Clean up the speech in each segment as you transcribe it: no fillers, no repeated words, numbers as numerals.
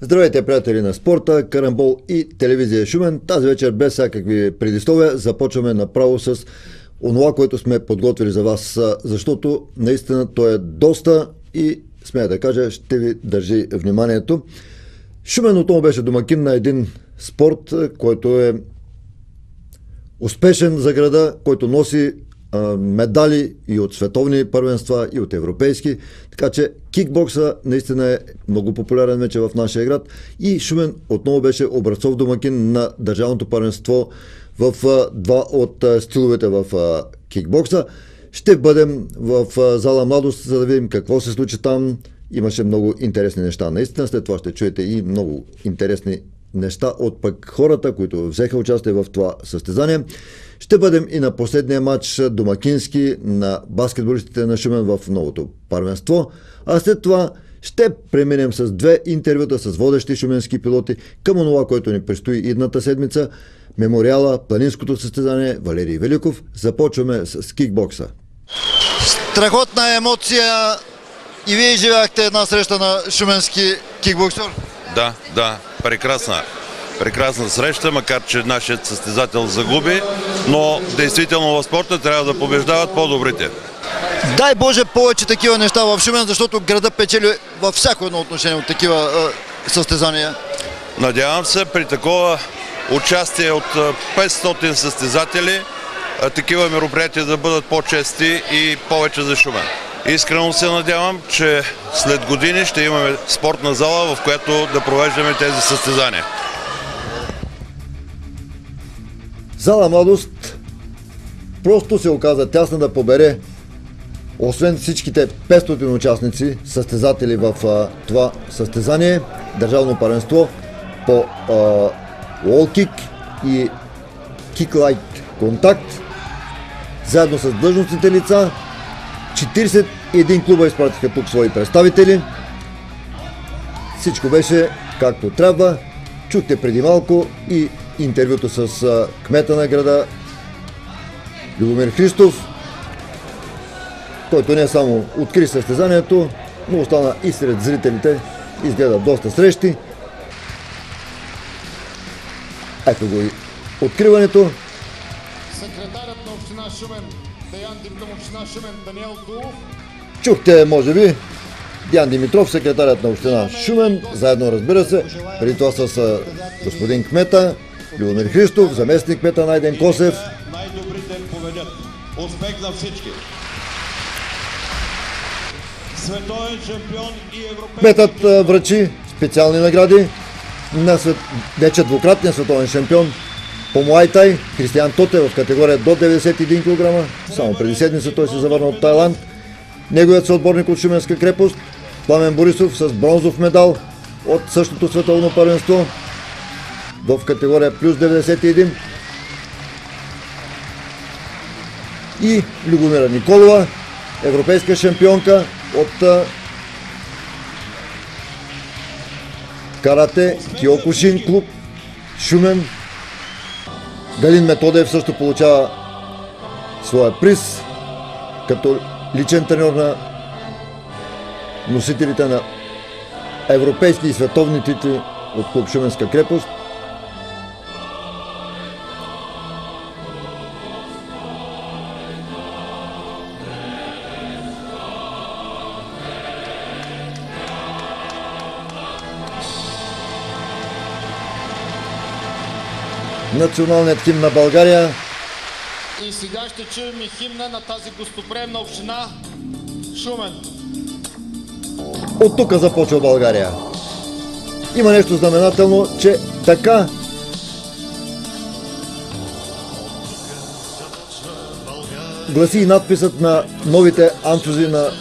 Здравейте, приятели на спорта, карамбол и телевизия Шумен. Тази вечер без всякакви предисловия започваме направо с онова, което сме подготвили за вас, защото наистина то е доста и смея да кажа, ще ви държи вниманието. Шумен отново беше домакин на един спорт, който е успешен за града, който носи медали и от световни първенства, и от европейски. Така че кикбокса наистина е много популярен вече в нашия град и Шумен отново беше образцов домакин на държавното първенство в два от стиловете в кикбокса. Ще бъдем в зала Младост, за да видим какво се случи там. Имаше много интересни неща. Наистина след това ще чуете и много интересни неща от пък хората, които взеха участие в това състезание. Ще бъдем и на последния матч домакински на баскетболистите на Шумен в новото първенство. А след това ще преминем с две интервюта с водещи шуменски пилоти към онова, което ни предстои идната седмица. Мемориала, планинското състезание, Валерий Великов. Започваме с кикбокса. Страхотна емоция. И вие живяхте една среща на шуменски кикбоксер? Да, прекрасна среща, макар че нашият състезател загуби, но действително в спорта трябва да побеждават по-добрите. Дай Боже повече такива неща в Шумен, защото града печели във всяко едно отношение от такива състезания. Надявам се при такова участие от 500 състезатели такива мероприятия да бъдат по-чести и повече за Шумен. Искрено се надявам, че след години ще имаме спортна зала, в която да провеждаме тези състезания. Зала Младост просто се оказа тясна да побере, освен всичките 500 участници, състезатели в това състезание, държавно първенство по уолкик и кик-лайт контакт, заедно с длъжностните лица. 41 клуба изпратиха тук свои представители. Всичко беше както трябва. Чухте преди малко и интервюто с кмета на града Любомир Христов, който не само откри състезанието, но остана и сред зрителите. Изгледа доста срещи. Ето го и откриването. Секретарят на община Шумен, Деян Диплом, община Шумен, Даниел Дулов. Чухте, може би, Диан Димитров, секретарят на община Шумен, заедно, разбира се, преди това с господин кмета Любомир Христов, заместник кмета Найден Косев. Най-добрите победят. Успех за всички! Световен шампион и европейски... Кметът връчи специални награди на вече двукратния световен шампион по муайтай Кристиян Тоте в категория до 91 кг. Само преди седмица той се завърна от Тайланд. Неговият съотборник от Шуменска крепост Пламен Борисов с бронзов медал от същото световно първенство в категория плюс 91. И Любомира Николова, европейска шампионка от карате Киокушин клуб Шумен. Галин Методев също получава своя приз като личен треньор на носителите на европейски и световни титли от клуб Шуменска крепост. Националният химн на България. И сега ще чуем и химна на тази гостоприемна община Шумен. От тук започва България. Има нещо знаменателно, че така гласи и надписът на новите анцузи на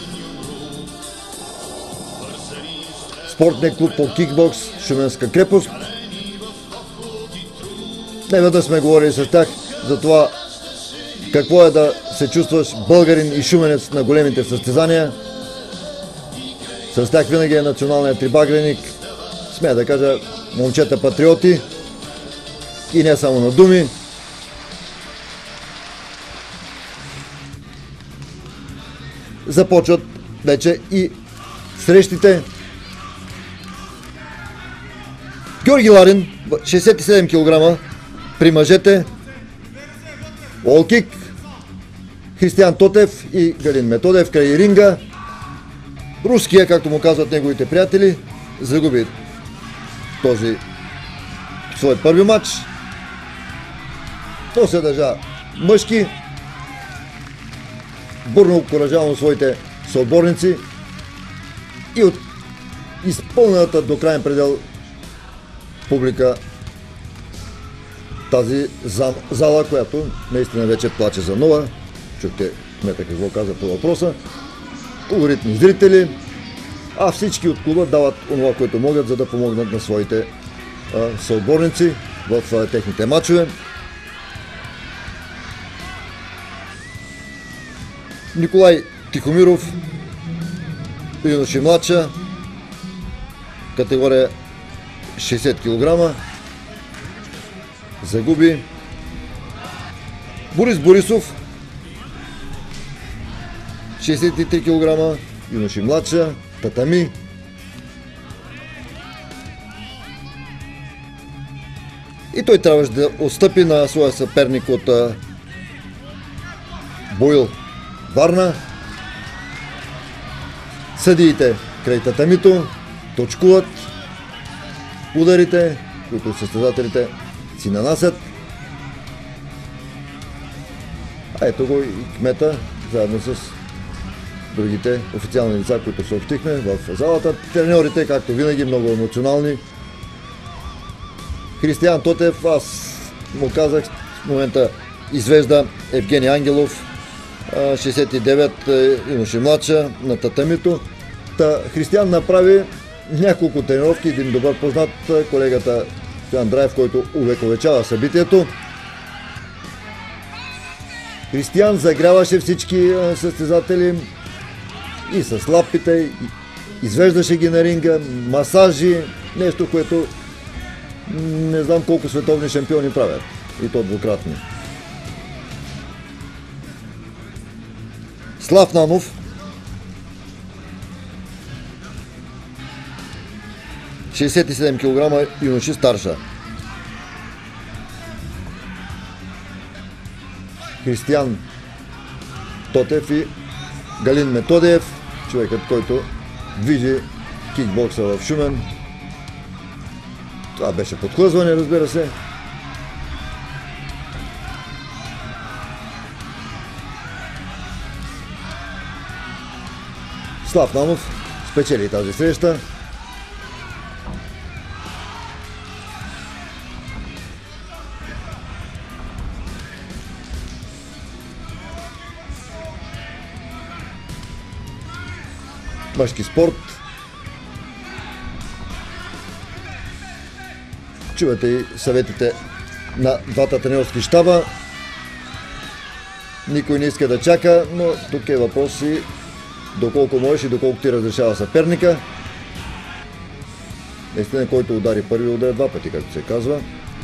спортния клуб по кикбокс Шуменска крепост. Неведнъж сме говорили с тях за това какво е да се чувстваш българин и шуменец на големите състезания. С тях винаги е националният трибагреник. Смея да кажа, момчета патриоти. И не само на думи. Започват вече и срещите. Георги Ларин, 67 кг при мъжете. Олкик. Християн Тотев и Галин Методев край ринга. Руския, както му казват неговите приятели, загуби този свой първи матч. То се държа мъжки. Бурно окуражавам своите съотборници и от изпълнената до крайен предел публика тази зала, която наистина вече плаче за нова. Чухте кмета какво каза по въпроса. Колоритни зрители, а всички от клуба дават онова, което могат, за да помогнат на своите съотборници в техните матчове. Николай Тихомиров, юноши младша, категория 60 кг, загуби. Борис Борисов, 63 кг, юноши младша, татами. И той трябваше да отстъпи на своя съперник от Боил Варна. Съдиите край татамито точкуват ударите, които състезателите си нанасят. А ето го и кмета, заедно с другите официални лица, които съобщихме в залата. Треньорите, както винаги, много емоционални. Християн Тотев, аз му казах, в момента извежда Евгений Ангелов, 69, имаше младша на татамито. Християн направи няколко тренировки, един добър познат, колегата Стоян Драев, който увековечава събитието. Християн загряваше всички състезатели и с лапите, извеждаше ги на ринга, масажи, нещо, което не знам колко световни шампиони правят, и то двукратни. Слав Нанов, 67 кг, юноши старша. Християн Тотев и Галин Методиев, човекът, който движи кикбокса в Шумен. Това беше подхлъзване, разбира се. Слав Нанов спечели тази среща. Мъжки спорт. Чувате и съветите на двата тренерски щаба. Никой не иска да чака, но тук е въпрос и доколко можеш и доколко ти разрешава съперника. Наистина, който удари първи, удари два пъти, както се казва.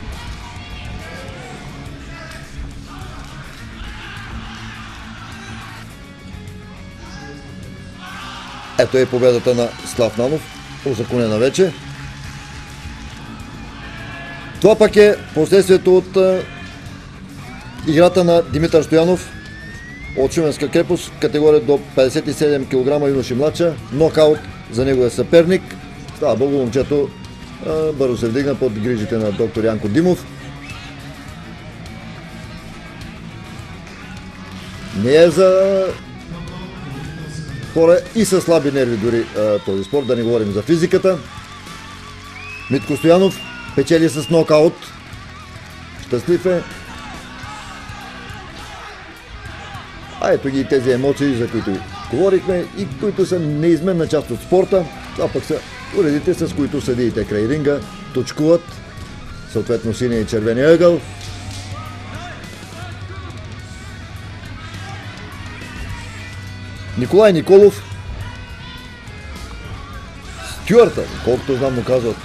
Ето е победата на Слав Нанов, узаконена вече. Това пак е последствието от играта на Димитър Стоянов от Шуменска крепост, категория до 57 кг, юноши младша. Нокаут за неговия съперник. Слава Богу, момчето бързо се вдигна под грижите на доктор Янко Димов. Не е за хора и със слаби нерви дори този спорт, да не говорим за физиката. Митко Стоянов печели с нокаут. Щастлив е. А ето ги тези емоции, за които говорихме и които са неизменна част от спорта. Това пък са уредите, с които съдиите край ринга точкуват, съответно синия и червения ъгъл. Николай Николов, Стюарта, колкото знам му казват,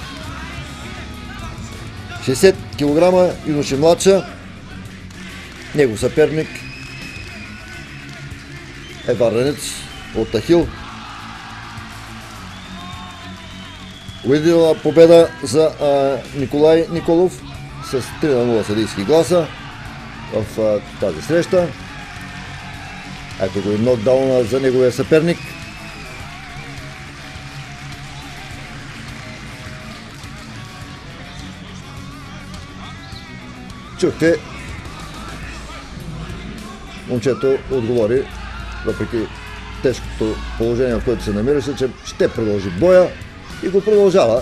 60 кг, юноши младша. Него съперник е варненец от Ахил. Убедителна победа за Николай Николов с 3-0 съдийски гласа в тази среща. Ето го и нокдауна за неговия съперник. Чухте, момчето отговори, въпреки тежкото положение, в което се намираше, че ще продължи боя и го продължава.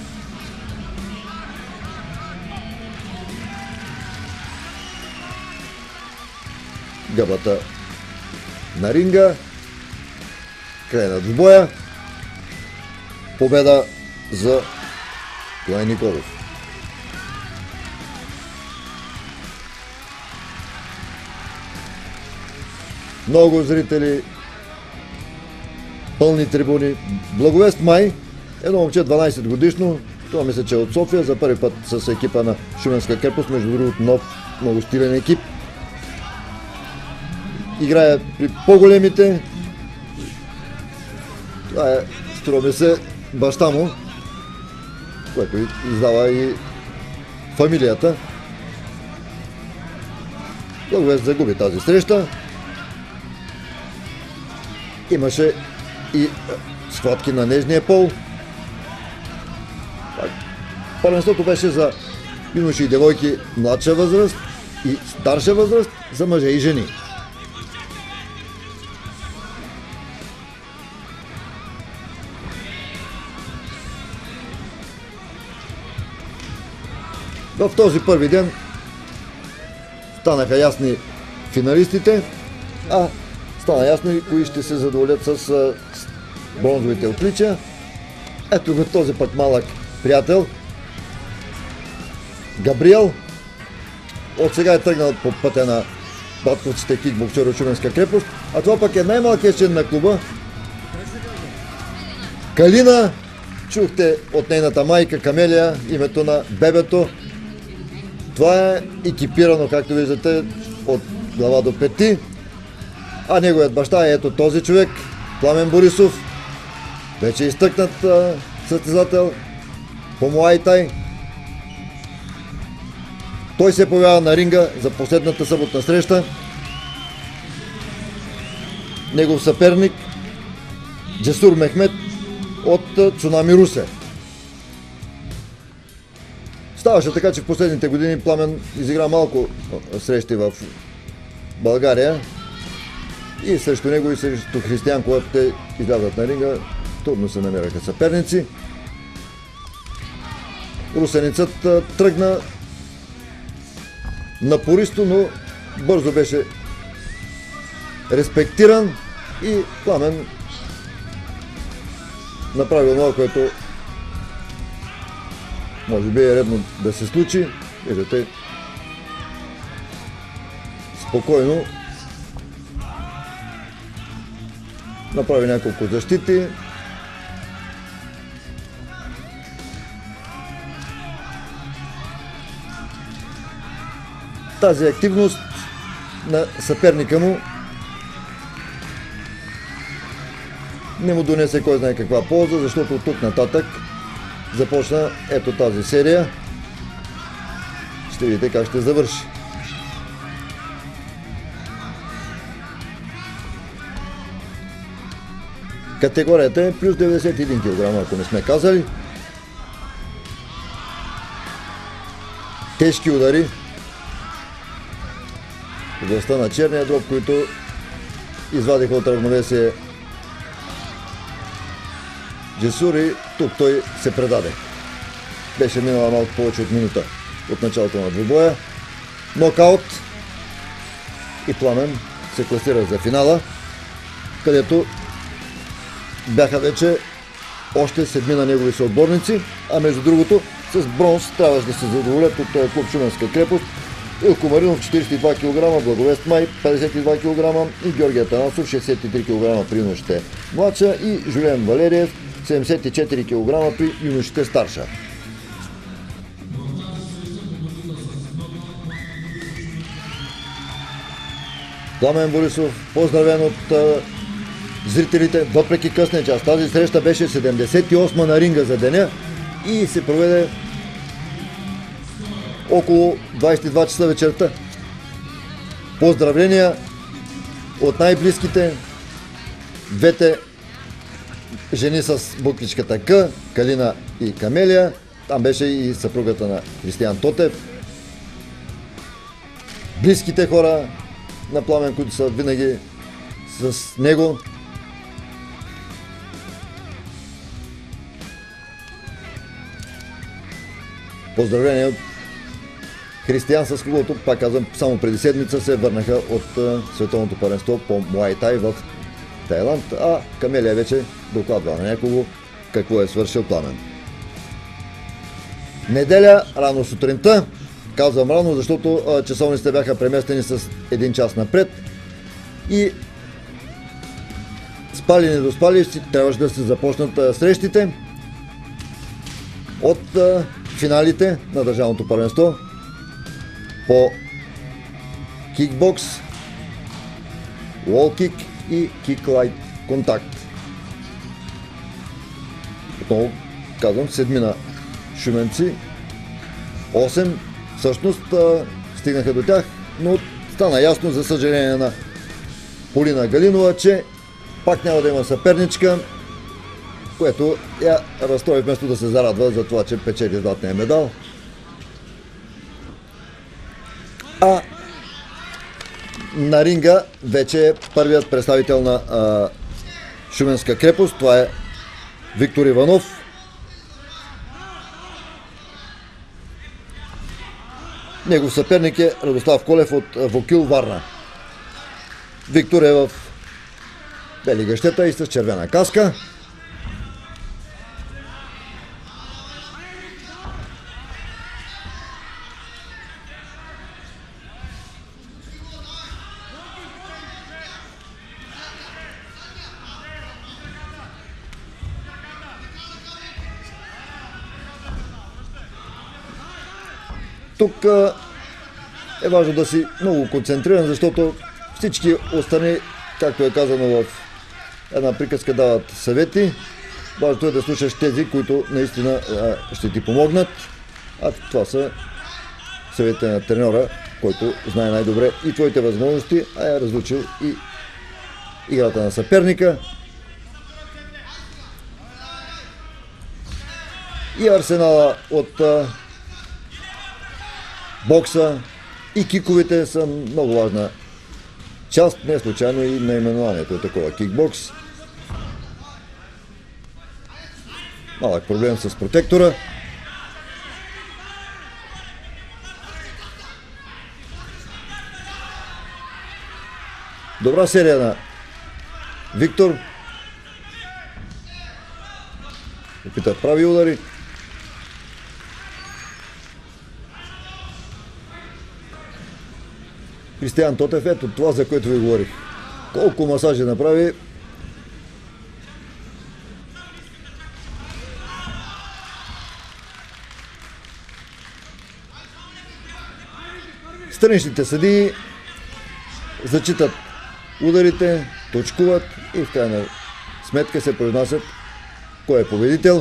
Гъбата на ринга, край на двубоя, победа за Николай Николов. Много зрители, пълни трибуни. Благовест май, едно момче 12 годишно, това мисля, че е от София, за първи път с екипа на Шуменска крепост, между другото нов, много стилен екип. Играе при по-големите. Това е, струва ми се, баща му, което издава и фамилията. Благовест загуби тази среща. Имаше и схватки на нежния пол. Първенството беше за юноши и девойки младша възраст и старша възраст, за мъже и жени. В този първи ден станаха ясни финалистите, а стана ясно и кои ще се задоволят с бронзовите отличия. Ето го този път малък приятел. Габриел. От сега е тръгнал по пътя на батковците кикбоксери от Шуменска крепост. А това пък е най-малкият член на клуба. Калина. Чухте от нейната майка Камелия името на бебето. Това е екипирано, както виждате, от глава до пети. А неговият баща е ето този човек, Пламен Борисов, вече изтъкнат състезател по муайтай. Той се появява на ринга за последната съботна среща. Негов съперник Джесур Мехмет от Цунами Русе. Ставаше така, че в последните години Пламен изигра малко срещи в България. И срещу него и срещу Християн, когато те излязат на ринга, трудно се намираха съперници. Русеницът тръгна напористо, но бързо беше респектиран и Пламен направи това, което може би е редно да се случи. Виждате, спокойно направи няколко защити. Тази активност на съперника му не му донесе кой знае каква полза, защото от тук нататък започна ето тази серия. Ще видите как ще завърши. Категорията е плюс 91 кг, ако не сме казали. Тежки удари в областта на черния дроб, които извадиха от равновесие Джесур и тук той се предаде. Беше минала малко повече от минута от началото на двубоя. Нокаут и Пламен се класира за финала, където бяха вече още седмина негови съотборници, а между другото с бронз трябваше да се задоволят от този клуб Шуменска крепост Илко Маринов 42 кг, Благовест Май 52 кг и Георги Атанасов 63 кг при юношите младша и Жулиан Валериев 74 кг при юношите старша. Пламен Борисов поздравен от зрителите, въпреки късния час. Тази среща беше 78 на ринга за деня и се проведе около 22 часа вечерта. Поздравления от най-близките, двете жени с буквичката К, Калина и Камелия. Там беше и съпругата на Християн Тотев. Близките хора на Пламен, които са винаги с него. Поздравления от Християн, с когото, пак казвам, само преди седмица се върнаха от световното първенство по Муай Тай в Тайланд, а Камелия вече докладва на някого какво е свършил Пламен. Неделя, рано сутринта, казвам рано, защото часовниците бяха преместени с 1 час напред и спали не доспали, трябваше да се започнат срещите от финалите на държавното първенство по кикбокс, уолкик и киклайт контакт. Отново казвам, седмина шуменци, 8 всъщност стигнаха до тях, но стана ясно, за съжаление на Полина Галинова, че пак няма да има съперничка, което я разстрои, вместо да се зарадва за това, че печели златния медал. А на ринга вече е първият представител на Шуменска крепост. Това е Виктор Иванов. Негов съперник е Радослав Колев от Вокил, Варна. Виктор е в бели гъщета и с червена каска. Тук е важно да си много концентриран, защото всички остани, както е казано в една приказка, дават съвети. Важното е да слушаш тези, които наистина ще ти помогнат. А това са съветите на треньора, който знае най-добре и твоите възможности, а е разлучил и играта на съперника. И арсенала от бокса и киковете са много важна част, не случайно и наименованието е такова, кикбокс. Малък проблем с протектора. Добра серия на Виктор. Опита прави удари. Християн Тотев, ето това, за което ви говорих. Колко масажи направи. Страничните съдии зачитат ударите, точкуват и в крайна сметка се произнасят кой е победител.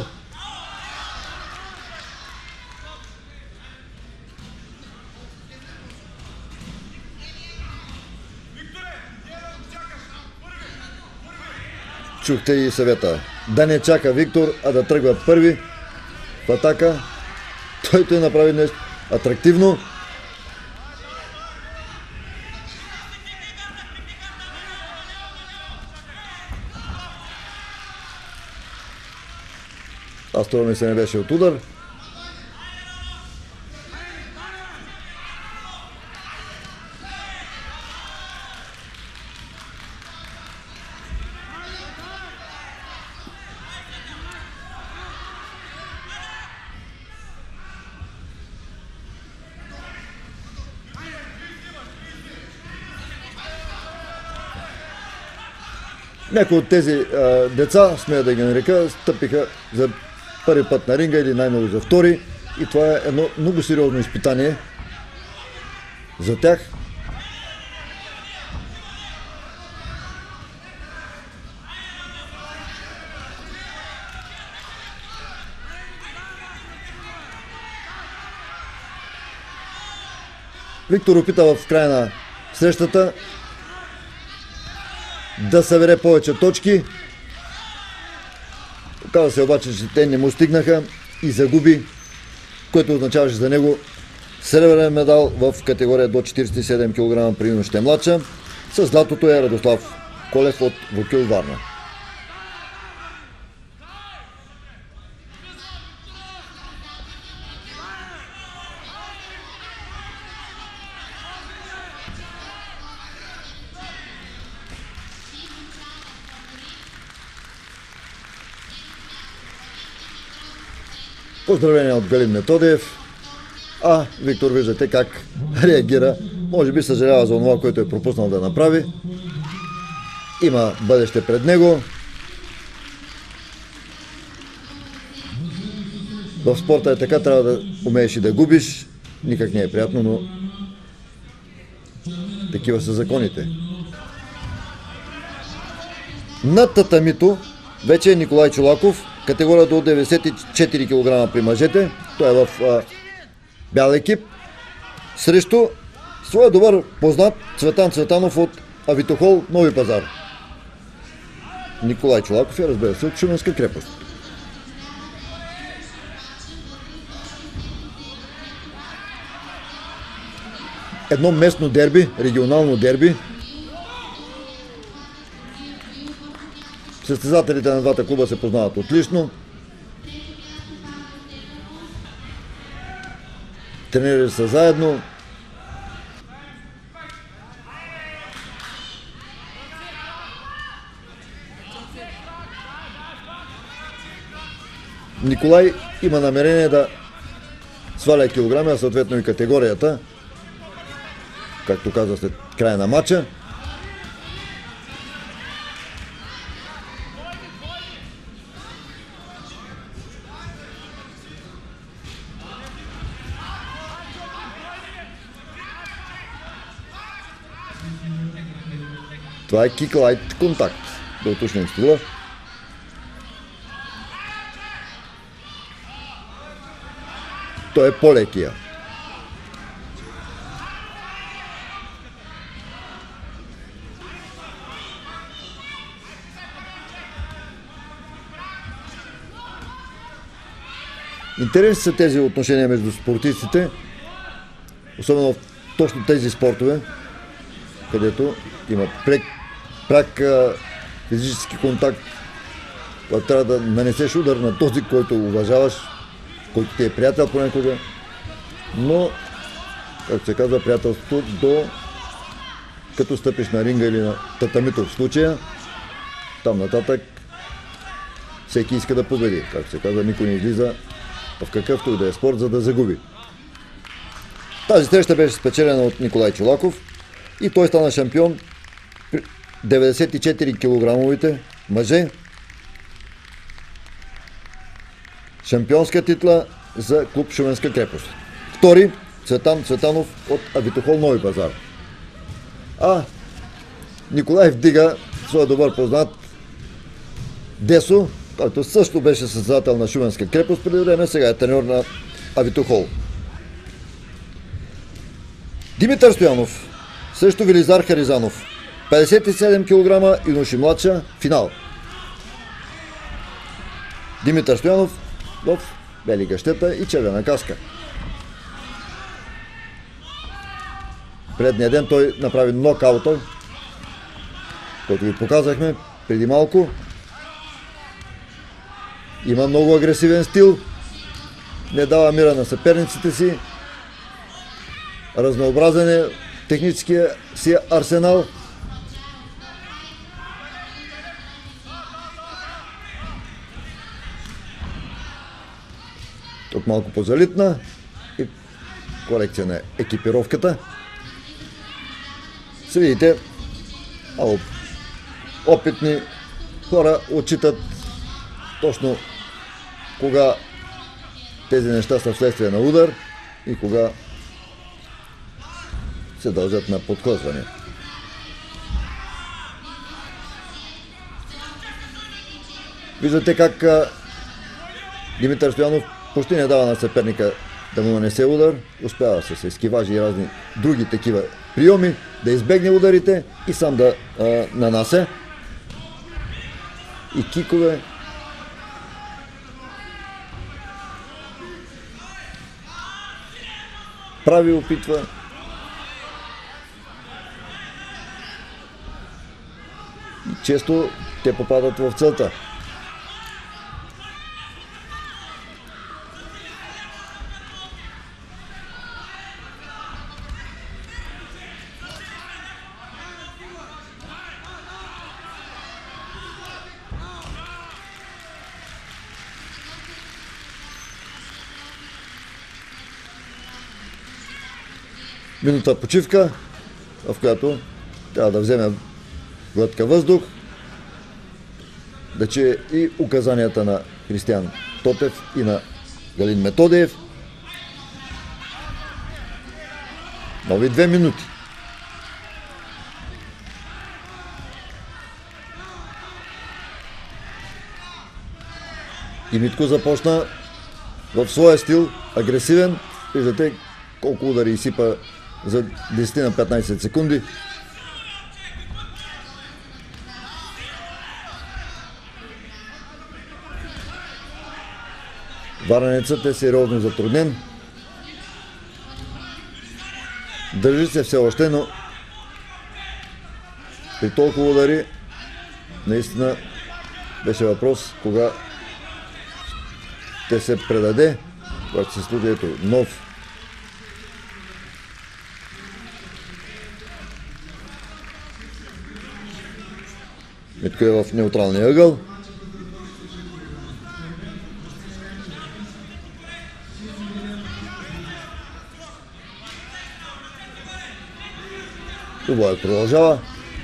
Чухте и съвета. Да не чака Виктор, а да тръгва първи в атака. Той направи нещо атрактивно. Аз това ми се не беше от удар. Някои от тези деца, смея да ги нарека, стъпиха за първи път на ринга или най-много за втори. И това е едно много сериозно изпитание за тях. Виктор опита в края на срещата да събере повече точки. Оказа се обаче, че те не му стигнаха и загуби, което означаваше за него сребърен медал в категория до 47 кг при юношите младша. С златото е Радослав Колев от Вокил Варна. Поздравления от Галин Методиев. А Виктор виждате как реагира. Може би съжалява за това, което е пропуснал да направи. Има бъдеще пред него. В спорта е така, трябва да умееш и да губиш. Никак не е приятно, но такива са законите. Над татамито вече е Николай Чолаков, категория до 94 кг при мъжете. Той е в бял екип. Срещу своя добър познат Цветан Цветанов от Авитохол, Нови пазар. Николай Чолаков е, разбира се, от Шуменска крепост. Едно местно дерби, регионално дерби. Състезателите на двата клуба се познават отлично. Тренирали са заедно. Николай има намерение да сваля килограми, а съответно и категорията, както каза след края на матча. Това е кик-лайт контакт. Да уточним стила. Той е по-лекия. Интересни са тези отношения между спортистите, особено в точно тези спортове, където има пряк физически контакт, когато трябва да нанесеш удар на този, който уважаваш, който ти е приятел понякога, но, както се казва, приятелството до като стъпиш на ринга или на татамито в случая, там нататък всеки иска да победи. Както се казва, никой не излиза в какъвто и да е спорт, за да загуби. Тази среща беше спечелена от Николай Чолаков и той стана шампион при 94 килограмовите мъже. Шампионска титла за клуб Шуменска крепост. Втори Цветан Цветанов от Авитохол, Нови пазар. А Николай вдига своя добър познат Десо, който също беше създател на Шуменска крепост преди време, сега е треньор на Авитохол. Димитър Стоянов срещу Велизар Харизанов. 57 кг юноши младша, финал. Димитър Стоянов в бели гащета и червена каска. Предния ден той направи нокаута, който ви показахме преди малко. Има много агресивен стил, не дава мира на съперниците си, разнообразен е техническия си арсенал. Тук малко позалитна и корекция на екипировката. Се видите, опитни хора отчитат точно кога тези неща са вследствие на удар и кога се дължат на подхлъзване. Виждате как Димитър Стоянов почти не дава на съперника да му нанесе удар, успява с ескиважи и разни други такива приеми да избегне ударите и сам да нанася. И кикове. Прави опитва. И често те попадат в целта. Минута почивка, в която трябва да вземе глътка въздух, да чуе и указанията на Християн Тотев и на Галин Методиев. Нови 2 минути. И Митко започна в своя стил, агресивен. Виждате колко удари изсипа за 10 на 15 секунди. Варненецът е сериозно затруднен. Държи се все още, но при толкова удари наистина беше въпрос кога ще се предаде, когато се случи ето нов Митко е в неутралния ъгъл. Двубоят продължава.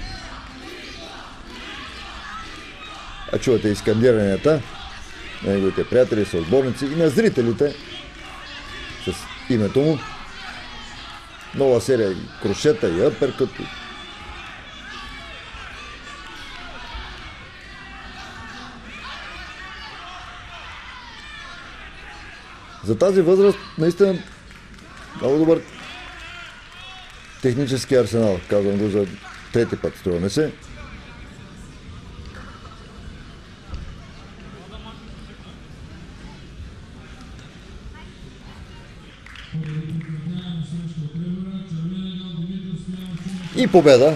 А чувате изкандиранията на неговите приятели, съотборници и на зрителите с името му. Нова серия и крушета, и апъркът. За тази възраст наистина много добър технически арсенал. Казвам го за трети път, струва ми се. И победа.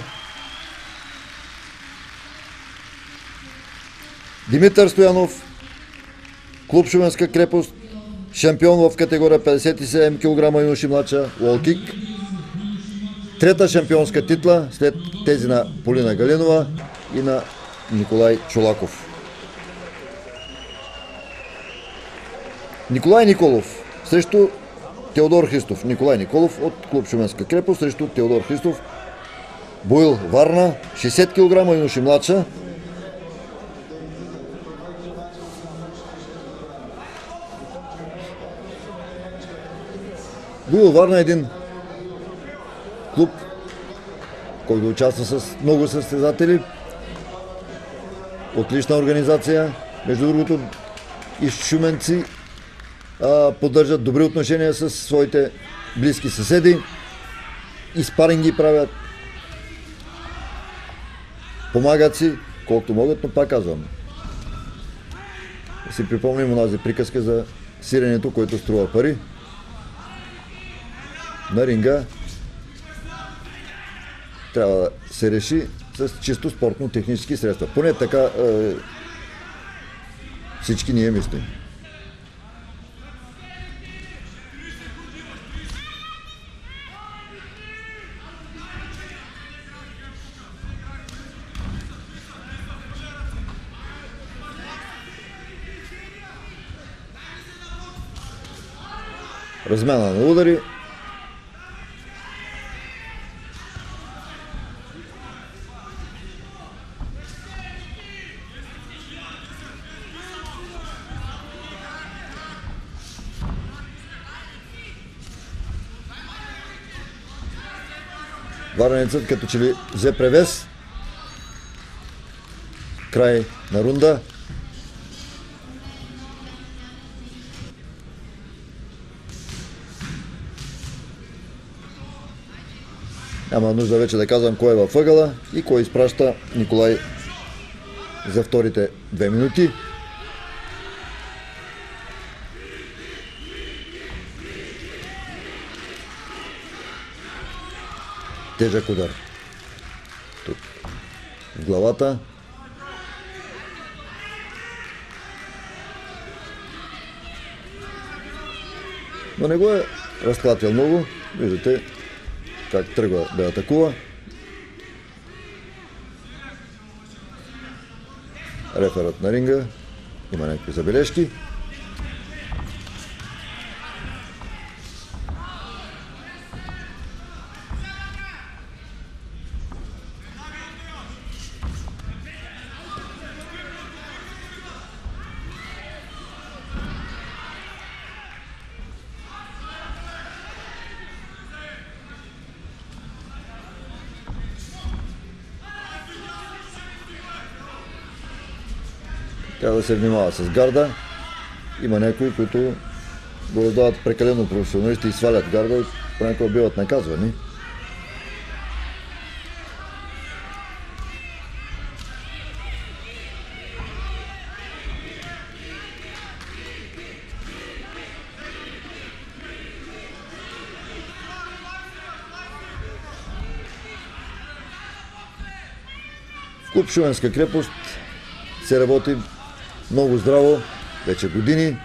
Димитър Стоянов, клуб Шуменска крепост, шампион в категория 57 кг юноши младша, лоу-кик. Трета шампионска титла след тези на Полина Галинова и на Николай Чолаков. Николай Николов срещу Теодор Христов. Николай Николов от клуб Шуменска крепост срещу Теодор Христов. Боил Варна, 60 кг юноши младша. Боил Варна е един клуб, който участва с много състезатели. Отлична организация. Между другото и шуменци поддържат добри отношения с своите близки съседи. И спаринги правят. Помагат си, колкото могат, но пак казвам. Да си припомним онази приказка за сиренето, което струва пари. На ринга трябва да се реши с чисто спортно-технически средства. Поне така всички ние мислим. Размяна на удари. Варненецът като че ли взе превес. Край на рунда. Няма нужда вече да казвам кой е във ъгъла и кой изпраща Николай за вторите 2 минути. Тежък удар. Тук в главата. Но не го е разклатил много. Виждате как тръгва да атакува. Реферът на ринга има някакви забележки. Трябва да се внимава с гарда. Има някои, които го раздават прекалено професионалисти и свалят гарда и понякога биват наказвани. В клуб Шуменска крепост се работи много здраво, вече години.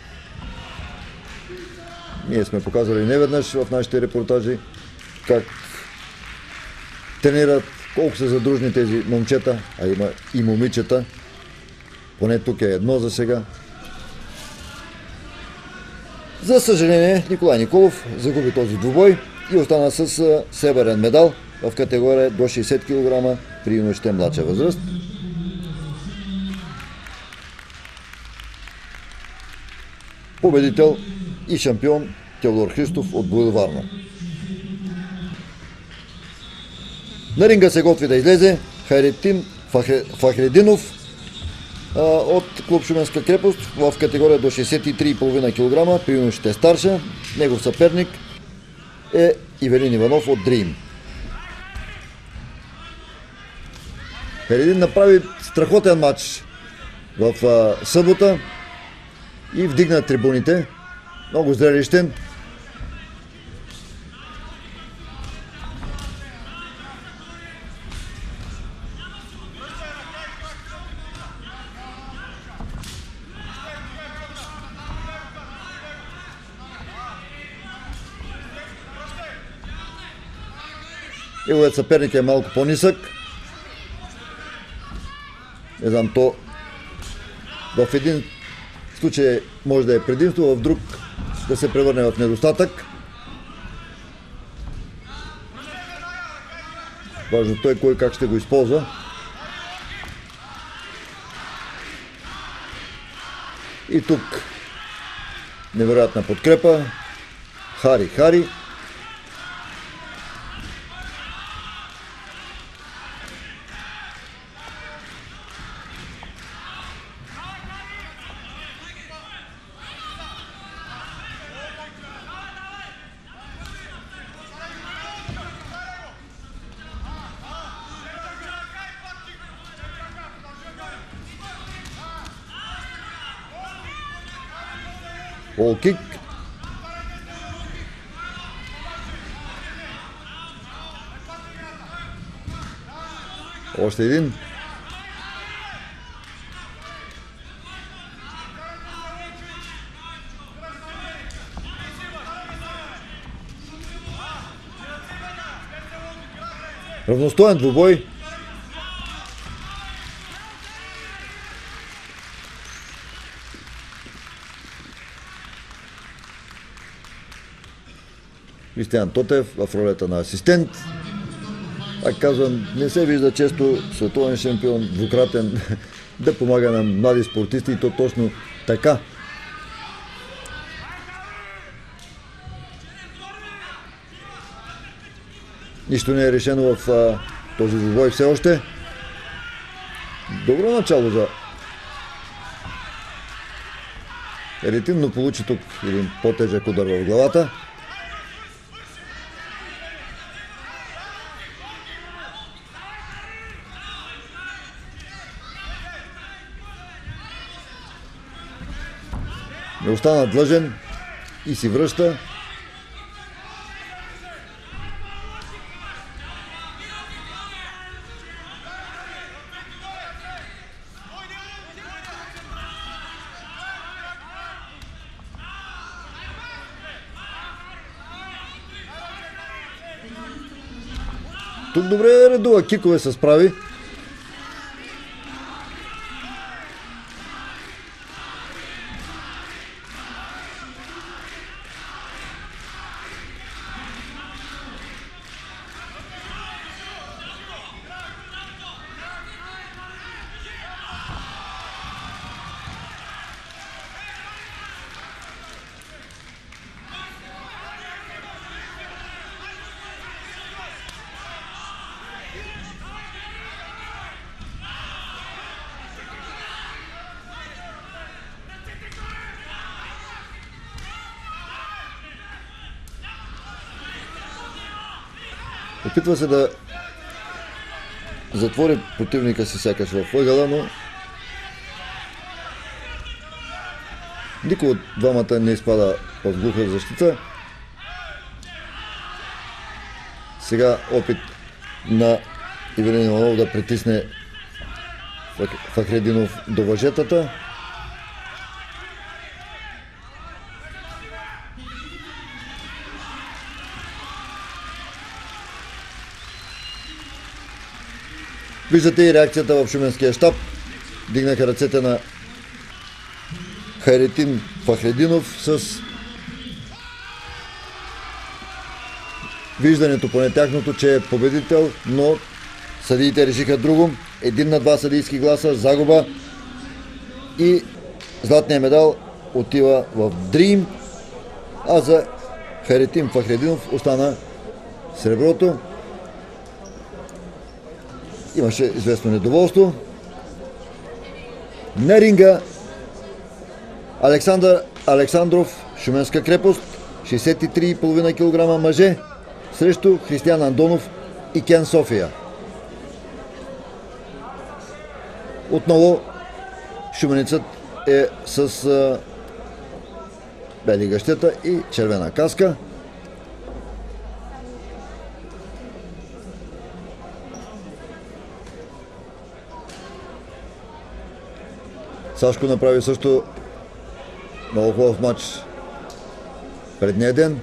Ние сме показвали неведнъж в нашите репортажи как тренират, колко са задружни тези момчета, а има и момичета. Поне тук е едно за сега. За съжаление, Николай Николов загуби този двубой и остана с сребърен медал в категория до 60 кг при юношите младша възраст. Победител и шампион Теодор Христов от Боил-Варна. На ринга се готви да излезе Хайретин Фахрединов от клуб Шуменска крепост в категория до 63,5 кг при юношите старша. Негов съперник е Ивелин Иванов от Дрим. Хайредин направи страхотен матч в събота и вдигна трибуните. Много зрелищен. Неговият съперник е малко по-нисък. Не знам, то в един случай може да е предимство, в друг да се превърне в недостатък. Важното е кой как ще го използва. И тук невероятна подкрепа. Хари. Кик. Още един. Равностоен двубой. Кристиан Тотев в ролята на асистент. Пак казвам, не се вижда често световен шампион, двукратен, да помага на млади спортисти и то точно така. Нищо не е решено в този двубой все още. Добро начало за Хайретин, но получи тук един по-тежък удар в главата. Не остана длъжен и си връща. Тук добре редува кикове се справи. Опитва се да затвори противника си сякаш в ъгъла, но никой от двамата не изпада в глуха защита. Сега опит на Ивелин Иванов да притисне Фахрединов до въжетата. Виждате и реакцията в шуменския щаб. Дигнаха ръцете на Хайретин Фахрединов с виждането поне тяхното, че е победител, но съдиите решиха друго. 1-2 съдийски гласа, загуба и златният медал отива в Дрим, а за Хайретин Фахрединов остана среброто. Имаше известно недоволство. На ринга Александър Александров, Шуменска крепост, 63,5 кг мъже срещу Християн Андонов и Кен София. Отново шуменецът е с бели гъщета и червена каска. Сашко направи също много хубав матч предния ден.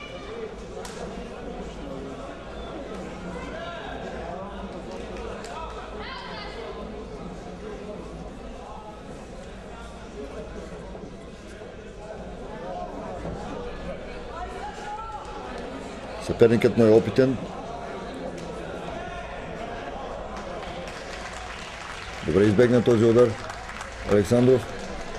Съперникът му е опитен. Добре избегна този удар Александров.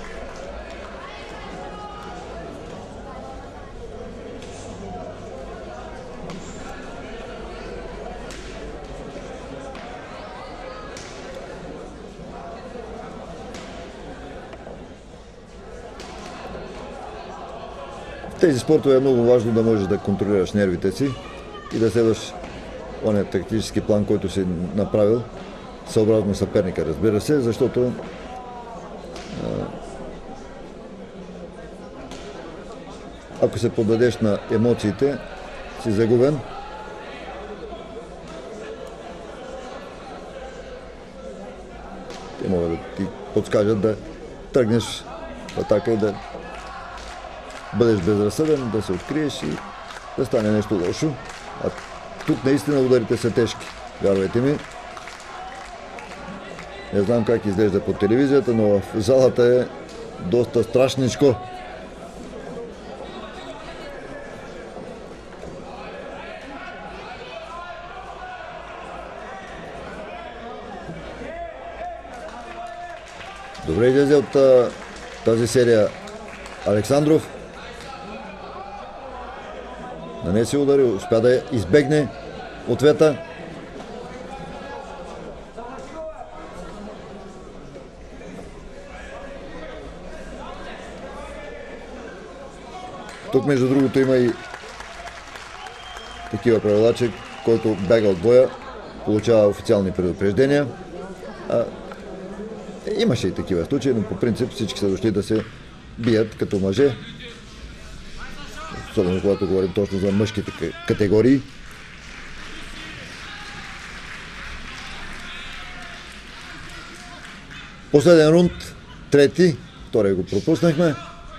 В тези спортове е много важно да можеш да контролираш нервите си и да следваш ония тактически план, който си направил, съобразно съперника, разбира се, защото ако се поддадеш на емоциите, си загубен. Те могат да ти подскажат да тръгнеш в атака и да бъдеш безразсъден, да се откриеш и да стане нещо лошо. А тук наистина ударите са тежки, вярвайте ми. Не знам как изглежда по телевизията, но в залата е доста страшничко. Добре излезе от тази серия Александров. Нанесе удари, успя да избегне ответа. Тук между другото има и такива правила, че който бяга от боя, получава официални предупреждения. Имаше и такива случаи, но по принцип всички са дошли да се бият като мъже. Особено когато говорим точно за мъжките категории. Последен рунд, трети, втория го пропуснахме.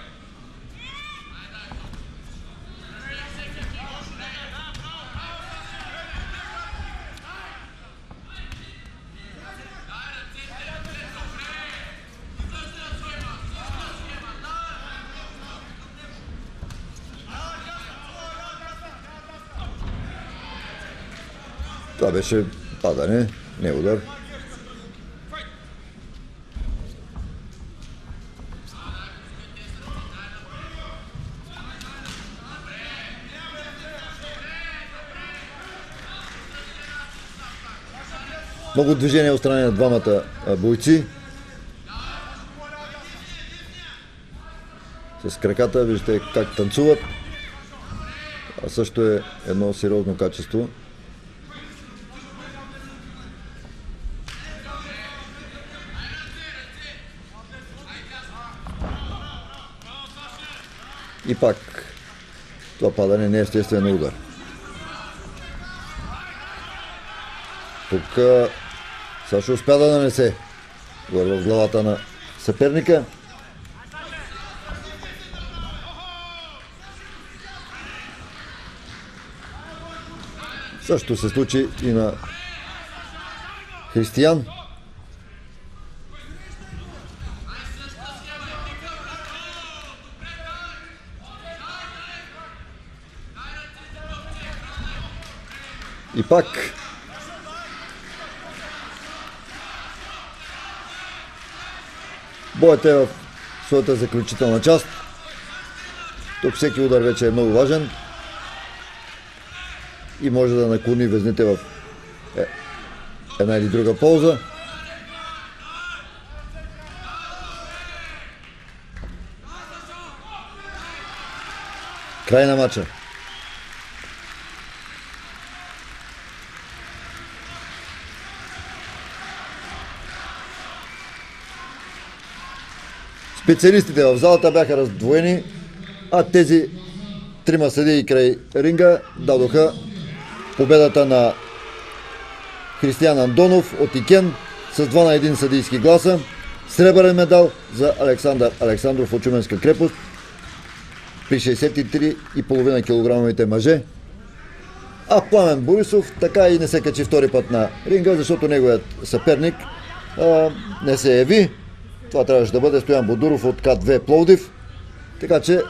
Това беше падане, не удар. Много движение от страна на двамата бойци. С краката виждате как танцуват. Това също е едно сериозно качество. И пак това падане не е естествен удар. Тук Сашо успя да нанесе гол в главата на съперника. Също се случи и на Християн. И пак боят е в своята заключителна част. Тук всеки удар вече е много важен и може да наклони везните в една или друга полза. Край на матча. Специалистите в залата бяха раздвоени, а тези трима съдии край ринга дадоха победата на Християн Андонов от Икен с 2-1 съдийски гласа. Сребърен медал за Александър Александров от Шуменска крепост при 63,5 килограмовите мъже. А Пламен Борисов така и не се качи втори път на ринга, защото неговият съперник не се яви. Това трябваше да бъде Стоян Бодуров от К2 Пловдив. Така че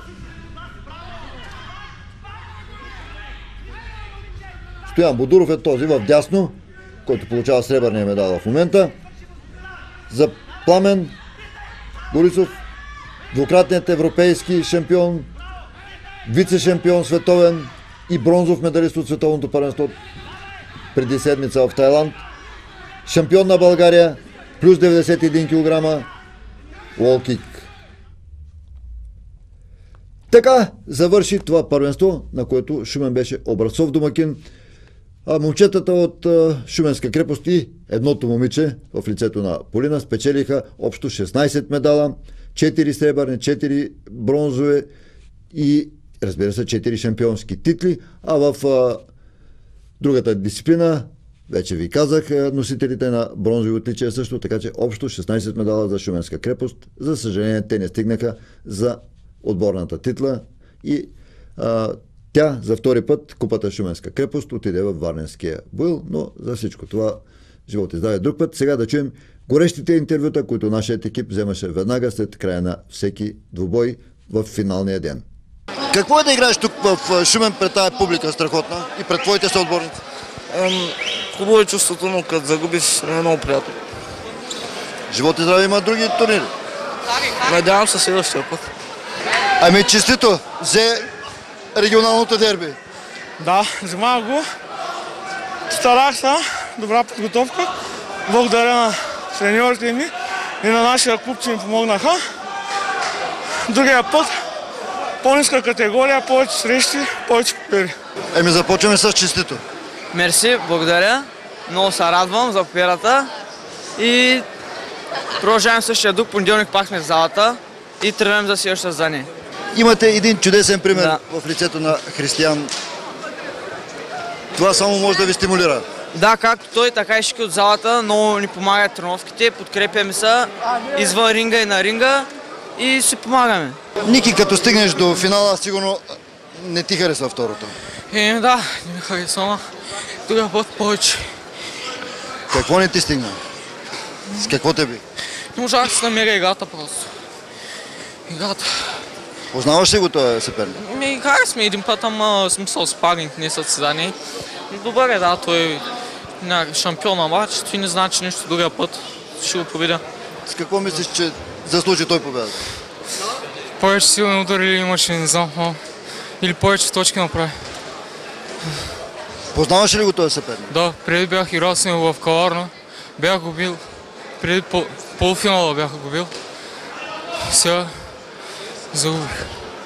Стоян Бодуров е този в дясно, който получава сребърния медал в момента. За Пламен Борисов, двукратният европейски шампион, вице-шампион световен и бронзов медалист от световното първенство преди седмица в Тайланд. Шампион на България, плюс 91 кг, лоу-кик. Така завърши това първенство, на което Шумен беше образцов домакин. А момчетата от Шуменска крепост и едното момиче в лицето на Полина спечелиха общо 16 медала, 4 сребърни, 4 бронзове и разбира се 4 шампионски титли, а в другата дисциплина вече ви казах носителите на бронзови отличия също, така че общо 16 медала за Шуменска крепост. За съжаление те не стигнаха за отборната титла и тя за втори път купата Шуменска крепост отиде в Варненския буйл, но за всичко това живот издава друг път. Сега да чуем горещите интервюта, които нашият екип вземаше веднага след края на всеки двубой в финалния ден. Какво е да играеш тук в Шумен пред тая публика страхотна и пред твоите съотборници? Хубаво е чувството, но като загубиш не е много приятно. Живот и здраве има други турнири. Надявам се следващия път. Ами честито, взе регионалното дерби. Да, вземах го. Старах се, добра подготовка. Благодаря на треньорите ми и на нашия клуб, че ми помогнаха. Другия път, по-ниска категория, повече срещи, повече победи. Еми започваме с честито. Мерси, благодаря. Много се радвам за победата и продължаваме същия дух. Понеделник пак сме в залата. и тренираме за следващото състезание. Имате един чудесен пример Да. в лицето на Християн. Това само може да ви стимулира. Да, както той, така и всички от залата, много ни помагат тренировките, подкрепяме се извън ринга и на ринга и си помагаме. Ники, като стигнеш до финала, сигурно не ти харесва второто. Да, не ми харесва, другия път повече. Какво не ти стигна? С какво те би? Не можах да си намеря играта просто. Играта. Познаваш ли го този съперник? Играли сме един път, ама смисъл спаринг, не състезание. Добър е, да, той е шампион на матч, той не значи нищо другия път. Ще го победя. С какво мислиш, че заслужи той победа? Повече силни удари имаше, не знам, или повече точки направи. Познаваш ли го този съперник? Да, преди бях играл с него в Каларна, бях го бил, преди полуфинала бях го бил. Сега загубих.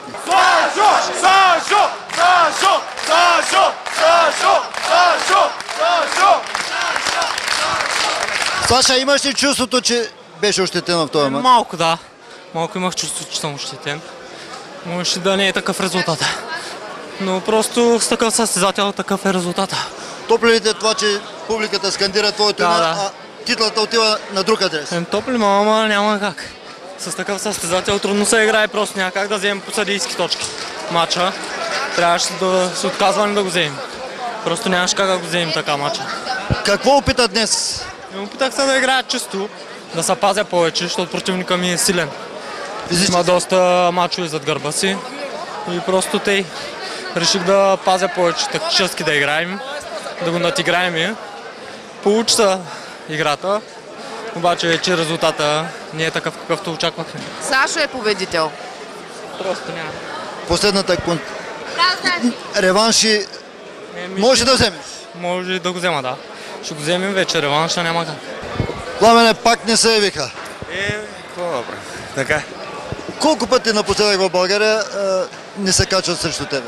Саша, имаш ли чувството, че беше ощетен в този мач? Малко, да. Малко имах чувство, че съм ощетен. Може да не е такъв резултат. Но просто с такъв състезател такъв е резултата. Топли ли те това, че публиката скандира твоето име, а титлата отива на друг адрес? Топли, ама няма как. С такъв състезател трудно се играе, просто няма как да вземем по съдийски точки. Матча трябваше да се отказваме да го вземем. Просто нямаше как да го вземем така матча. Какво опита днес? Опитах се да играя чисто, да се пазя повече, защото противника ми е силен. Има доста мачове зад гърба си и просто тъй реших да пазя повече тактически да играем, да го надиграем. Получи се играта, обаче вече резултата не е такъв, какъвто очаквахме. Сашо е победител. Просто няма. Последната реванши може да вземеш? Може да го взема, да. Ще го вземем вече, реванша няма как. Пламене пак не се явиха. Какво да правим? Така. Колко пъти напоследък в България не се качват срещу тебе?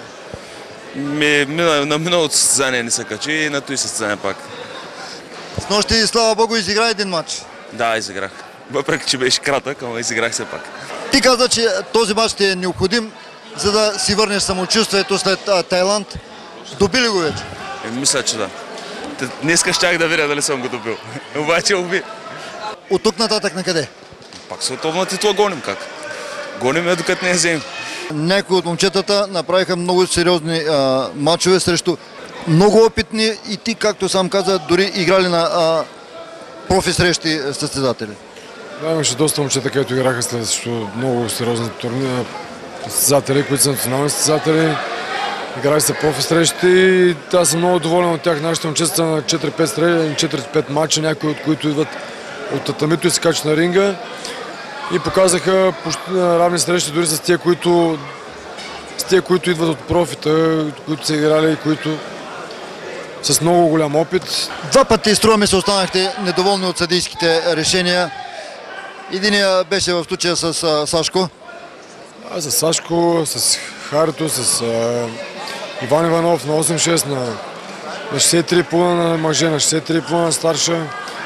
На миналото състезание не се качи и на този състезание пак. С нощи, слава Богу, изигра един матч. Да, изиграх. Въпреки, че беше кратък, ама изиграх се пак. Ти каза, че този матч ти е необходим, за да си върнеш самочувствието след Тайланд. Доби ли го вече? Мисля, че да. Днеска щях да видя дали съм го добил. Обаче уби. От тук нататък на къде? Пак световна титла гоним как? Гоним я докато не я вземем. Някои от момчетата направиха много сериозни матчове срещу много опитни и ти, както сам каза, дори играли на профи срещи състезатели. Да, имаше доста момчета, които играха срещу много сериозни турнири, състезатели, които са национални състезатели. Играли са профи срещи и аз съм много доволен от тях. Нашите момчета са на 4-5 матча, някои от които идват от татамито и се качат на ринга. И показаха почти равни срещи дори с тия, които идват от профита, които са играли и които с много голям опит. Два пъти, струва ми се, останахте недоволни от съдийските решения. Единия беше в случая с Сашко. С Сашко, с Харито, с Иван Иванов на 8-6, на 63 пуна на мъже, на 63 пуна на старша.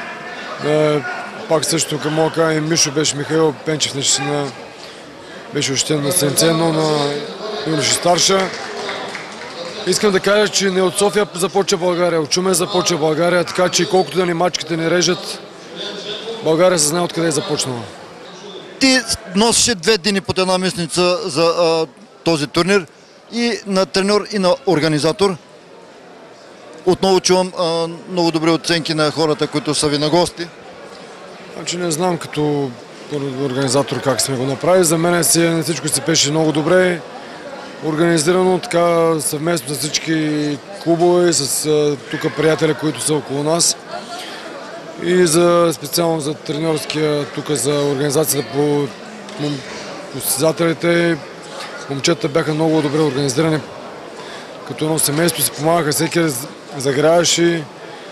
Пак също към моя край Мишо беше Михаил Пенчев, беше ощетен на 70, но на юноша старша. Искам да кажа, че не от София започва България, от Шумен започва България, така че колкото да ни мачките не режат, България се знае откъде е започнала. Ти носеше 2 дни под една мисница за този турнир и на треньор, и на организатор. Отново чувам много добри оценки на хората, които са ви на гости. Значи не знам като организатор как сме го направили. За мен всичко се беше много добре организирано, така съвместно с всички клубове, с тук приятели, които са около нас. И специално за треньорския, тук за организацията по състезателите. Момчета бяха много добре организирани. Като едно семейство си помагаха, всеки загряваше.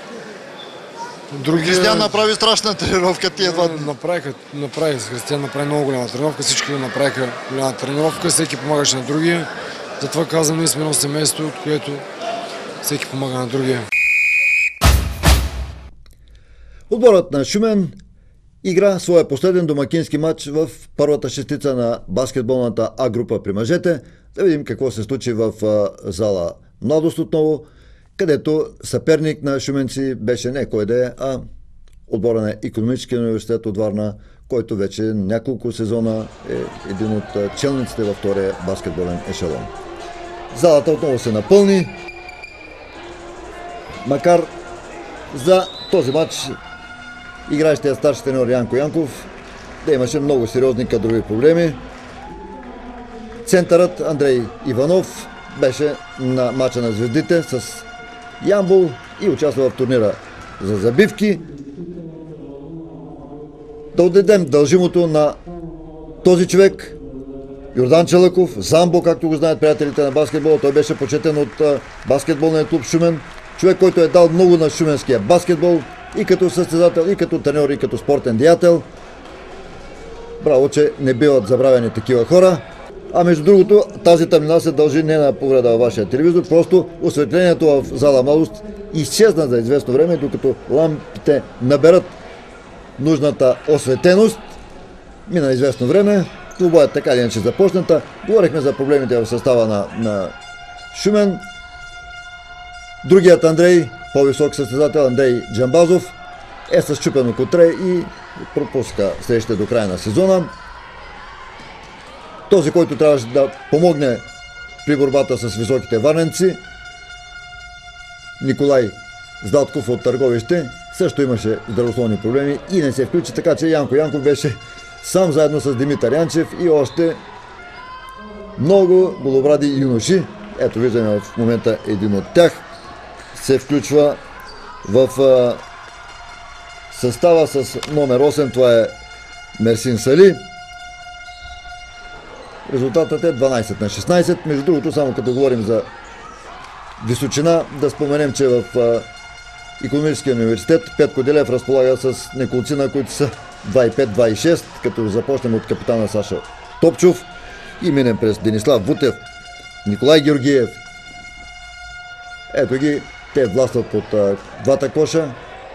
Християн направи страшна тренировка тия два дни. Християн направи много голяма тренировка, всички направиха голяма тренировка, всеки помагаше на другия. Затова казвам, ние сме едно семейство, от което всеки помага на другия. Отборът на Шумен игра своя последен домакински матч в първата шестица на баскетболната А група при мъжете. Да видим какво се случи в зала Младост отново, където съперник на шуменци беше не кой да е, а отбора на Икономическия университет от Варна, който вече няколко сезона е един от челниците във втория баскетболен ешелон. Залата отново се напълни, макар за този матч играещия старши треньор Янко Янков да имаше много сериозни кадрови проблеми. Центърът Андрей Иванов беше на мача на звездите с Ямбол и участва в турнира за забивки. Да отдадем дължимото на този човек, Йордан Чалъков, Замбо, както го знаят приятелите на баскетбола. Той беше почетен от баскетболния клуб Шумен. Човек, който е дал много на шуменския баскетбол и като състезател, и като треньор, и като спортен деятел. Браво, че не биват забравени такива хора. А между другото, тази тъмнина се дължи не на погледа във вашия телевизор, просто осветлението в зала Младост изчезна за известно време, докато лампите наберат нужната осветеност. Мина известно време, двубоят така или иначе започната. Говорихме за проблемите в състава на Шумен. Другият Андрей, по-висок състезател Андрей Джамбазов, е с счупено котре и пропуска срещите до края на сезона. Този, който трябваше да помогне при борбата с високите варненци, Николай Златков от Търговище, също имаше здравословни проблеми и не се включи, така че Янко Янков беше сам заедно с Димитър Янчев и още много голобради юноши. Ето виждаме в момента един от тях се включва в състава с номер 8, това е Мерсин Сали. Резултатът е 12 на 16. Между другото, само като говорим за височина, да споменем, че в Икономическия университет Петко Делев разполага с неколцина, които са 25-26, като започнем от капитана Саша Топчов и минем през Денислав Вутев, Николай Георгиев. Ето ги, те властват под двата коша.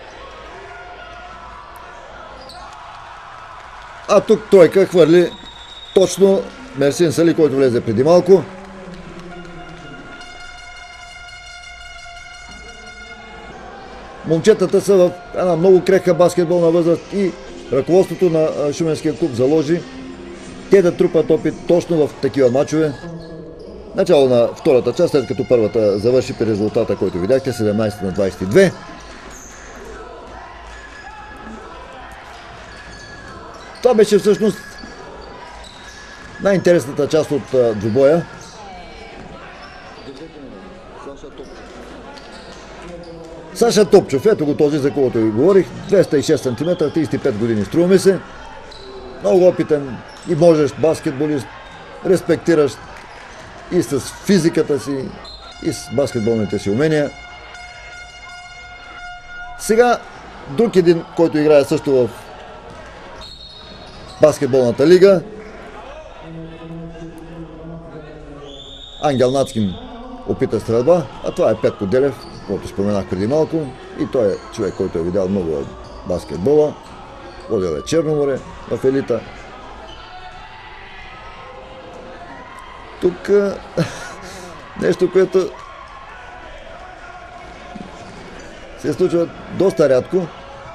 А тук тройка хвърли точно Мерсин Сали, който влезе преди малко. Момчетата са в една много крехка баскетболна възраст и ръководството на Шуменския клуб заложи те да трупат опит точно в такива мачове. Начало на втората част, след като първата завърши при резултата, който видяхте, 17 на 22. Това беше всъщност най-интересната част от двубоя. Саша Топчов, ето го този, за когото ви говорих, 206 см, 35 години, струва ми се. Много опитен и можещ баскетболист, респектиращ и с физиката си, и с баскетболните си умения. Сега друг един, който играе също в баскетболната лига, Ангел Нацкин опита стрелба, а това е Петко Делев, който споменах преди малко, и той е човек, който е видял много баскетбола, водил е Черноморе в елита. Тук нещо, което се случва доста рядко.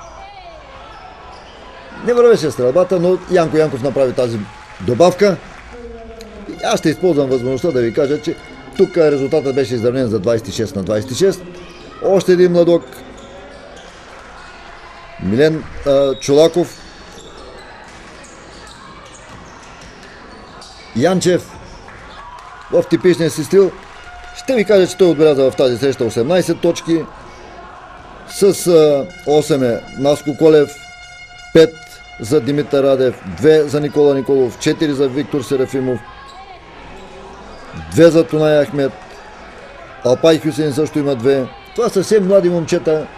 Не вървеше стрелбата, но Янко Янков направи тази добавка. Аз ще използвам възможността да ви кажа, че тук резултатът беше изравнен за 26 на 26. Още един младок, Милен Чолаков, Янчев, в типичния си стил. Ще ви кажа, че той отбеляза в тази среща 18 точки. С 8 е Наско Колев, 5 за Димитър Радев, 2 за Никола Николов, 4 за Виктор Серафимов, 2 за Тунай Ахмед, Алпай Хюсейн също има 2. Това са съвсем млади момчета,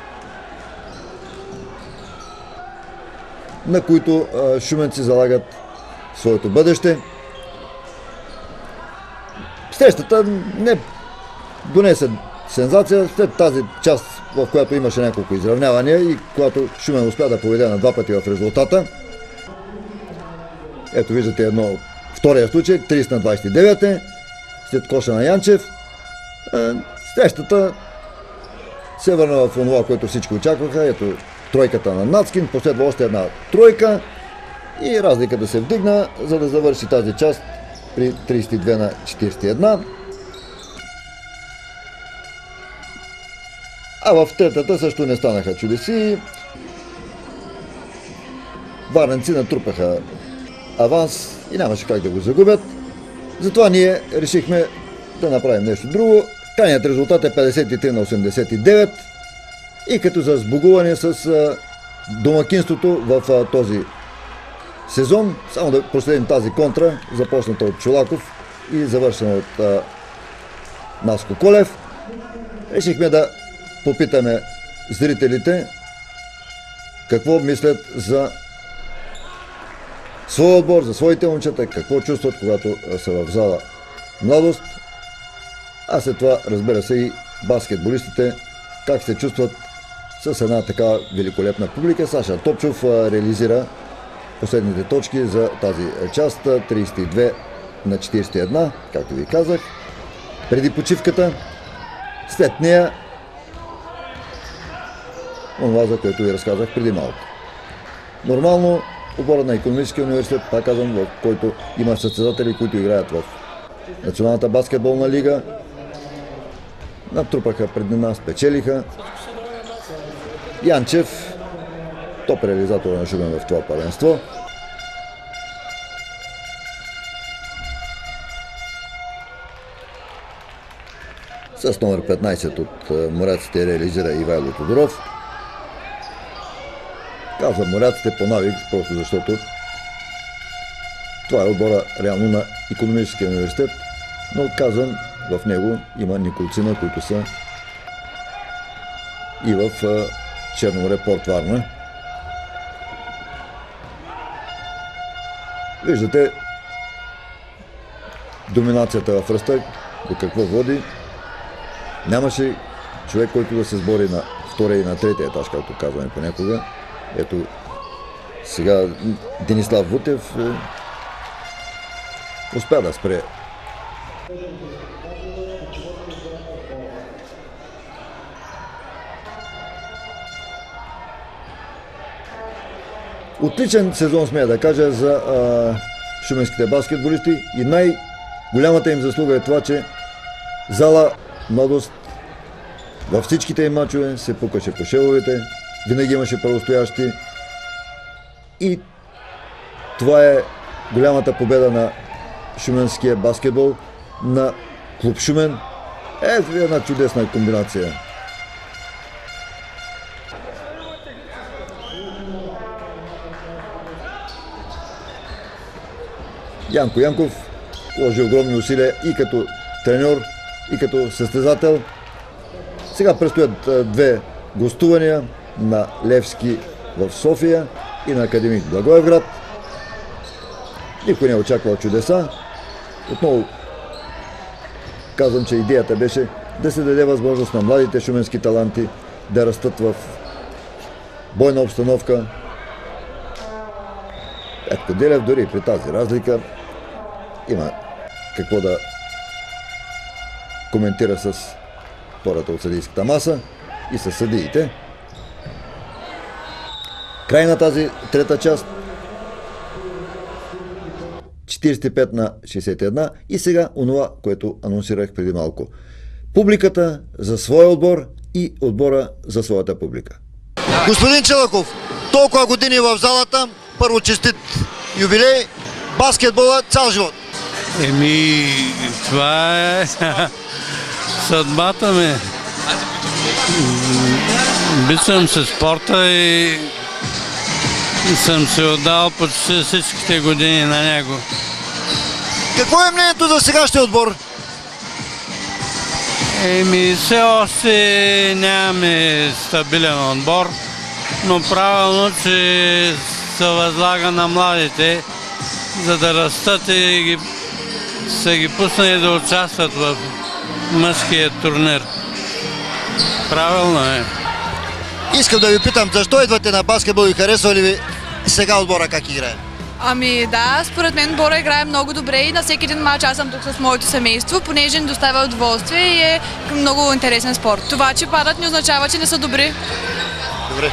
на които шуменци залагат своето бъдеще. Срещата не донесе сензация. След тази част в която имаше няколко изравнявания и когато Шумен успя да поведе на 2 пъти в резултата. Ето виждате втория случай, 30-29, след коша на Янчев. Срещата се върна в това, което всички очакваха. Ето тройката на Нацкин, последва още една тройка и разликата се вдигна, за да завърши тази част при 32-41. А в третата също не станаха чудеси. Варненци натрупаха аванс и нямаше как да го загубят. Затова ние решихме да направим нещо друго. Крайният резултат е 53-89 и като за сбогуване с домакинството в този сезон, само да проследим тази контра, започната от Чолаков и завършена от Наско Колев. Решихме да попитаме зрителите какво мислят за своя отбор, за своите момчета, какво чувстват, когато са в зала Младост. А след това, разбира се, и баскетболистите как се чувстват с една така великолепна публика. Саша Топчов реализира последните точки за тази част, 32-41, както ви казах, преди почивката. След нея онова, за което ви разказах преди малко. Нормално отборът на Икономическия университет, пак казвам, в който има състезатели, които играят в Националната баскетболна лига, натрупаха преди нас, спечелиха. Янчев, топ реализатор на Шумен в това първенство. С номер 15 от моряците реализира Ивайло Тодоров. Казвам моряците по навик, просто защото това е отбора реално на Икономическия университет, но казвам, в него има николцина, които са и в Черноморе, Порт Варна. Виждате доминацията в ръста, до какво води. Нямаше човек, който да се сбори на втория и на третия етаж, както казваме понякога. Ето сега Денислав Вутев успя да спре отличен сезон, смея да кажа, за шуменските баскетболисти и най-голямата им заслуга е това, че зала Младост във всичките им мачове се пукаше по шевовете, винаги имаше правостоящи и това е голямата победа на шуменския баскетбол, на клуб Шумен. Една чудесна комбинация. Янко Янков положи огромни усилия и като треньор, и като състезател. Сега предстоят две гостувания на Левски в София и на Академик Благоевград. Никой не е очаквал чудеса. Отново казвам, че идеята беше да се даде възможност на младите шуменски таланти да растат в бойна обстановка. Петко Делев дори при тази разлика има какво да коментира с хората от съдийската маса и с съдиите. Край на тази трета част. 45-61 и сега онова, което анонсирах преди малко. Публиката за своя отбор и отбора за своята публика. Господин Челаков, толкова години в залата, първо честит юбилей, баскетбола цял живот. Това е съдбата ми. Обичам се спорта и съм се отдал почти всичките години на него. Какво е мнението за сегашния отбор? Все още нямаме стабилен отбор, но правилно, че се възлага на младите, за да растат и са ги пуснали да участват в мъжкия турнир. Правилно е. Искам да ви питам, защо идвате на баскетбол и харесва ли ви сега отбора как играе? Ами да, според мен Бора играе много добре и на всеки един матч аз съм тук с моето семейство, понеже ни доставя удоволствие и е много интересен спорт. Това, че падат, не означава, че не са добри. Добре.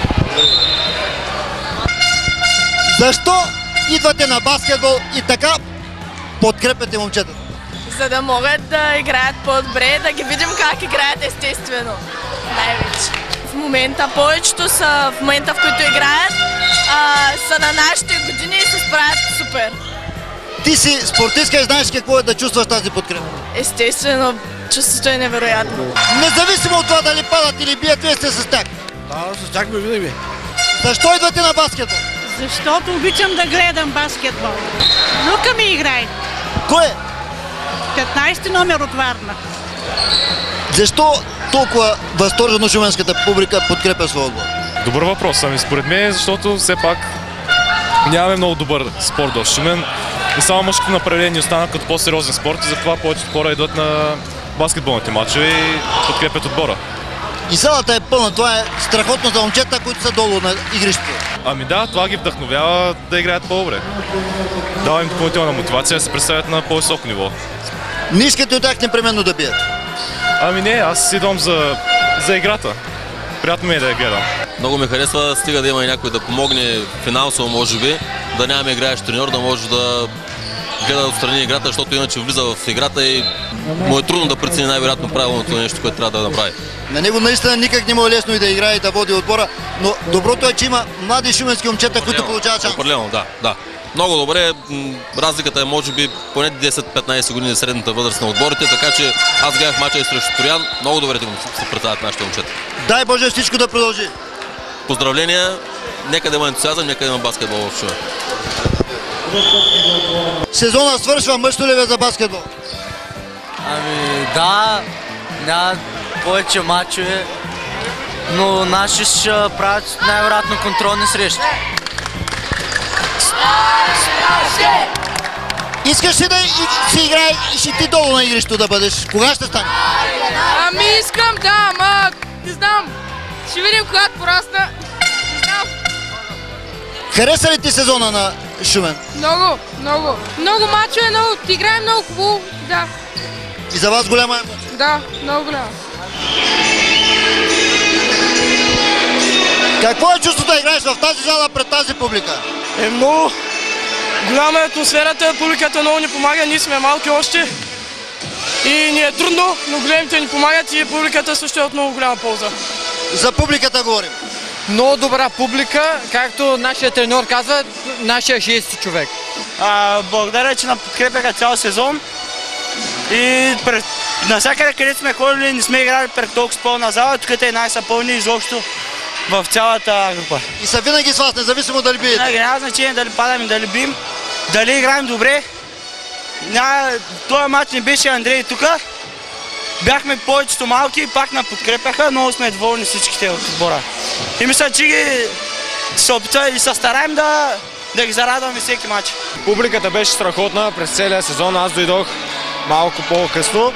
Защо идвате на баскетбол и така подкрепяте момчетата? За да могат да играят по-добре, да ги видим как играят естествено. Най-вече. В момента повечето са, в момента в който играят, са на нашите години и се справят супер. Ти си спортистка и знаеш какво е да чувстваш тази подкрепа? Естествено, чувството е невероятно. Независимо от това дали падат или бият, вие сте с тях. Да, с тях ме винаги. Защо идвате на баскетбол? Защото обичам да гледам баскетбол. Внука ми играе. Кое? 15 номер от Варна. Защо толкова възторжено шуменската публика подкрепя своя отбор? Добър въпрос. Ами според мен, защото все пак нямаме много добър спорт в Шумен. И само мъжкото направление остана като по-сериозен спорт и затова повечето хора идват на баскетболните матчове и подкрепят отбора. И залата е пълна. Това е страхотно за момчета, които са долу на игрището. Ами да, това ги вдъхновява да играят по-добре. Дава им допълнителна мотивация да се представят на по-високо ниво. Не искате от тях непременно да бият? Ами не, аз идвам за играта. Приятно ми е да я гледам. Много ми харесва, стига да има и някой да помогне финансово, може би, да нямаме играещ треньор, да може да гледа отстрани играта, защото иначе влиза в играта и му е трудно да прецени най-вероятно правилното нещо, което трябва да направи. На него наистина никак не му е лесно и да играе и да води отбора, но доброто е, че има млади шуменски момчета, които получават шанс. Определено, да. Много добре, разликата е може би поне 10-15 години за средната възраст на отборите, така че аз гледах мача и срещу Троян, много добре се представят нашите момчета. Дай Боже всичко да продължи! Поздравления, нека да има ентусиазъм, нека да има баскетбол в Шумен. Сезона свършва, мъчно ли е за баскетбол? Ами да, няма повече мачове, но наши ще правят най-вероятно контролни срещи. Искаш ли да си играеш и ти долу на игрището да бъдеш? Кога ще стане? Ами искам, да, ама не знам. Ще видим когато порасна. Не знам. Хареса ли ти сезона на Шумен? Много. Много мачове, много. Играем много хубаво, да. И за вас голяма емоция? Да, много голяма. Какво е чувството да играеш в тази зала пред тази публика? Много голяма е атмосферата, публиката много ни помага, ние сме малки още и ни е трудно, но големите ни помагат и публиката също е от много голяма полза. За публиката говорим. Много добра публика, както нашия треньор казва, нашия 6-ти човек. Благодаря, че нам подкрепяха цял сезон и навсякъде, където сме ходили, не сме играли пред толкова пълна зала, тук е най-са пълни изобщо в цялата група. И са винаги с вас, независимо дали биете? Винаги, няма значение дали падаме, дали бием, дали играем добре. Този матч не беше Андрей тук. Бяхме повечето малки и пак нам подкрепяха, много сме доволни всичките от отбора. И мисля, че ги се опитваме и се стараем да ги зарадваме всеки матч. Публиката беше страхотна през целия сезон, аз дойдох малко по-късно.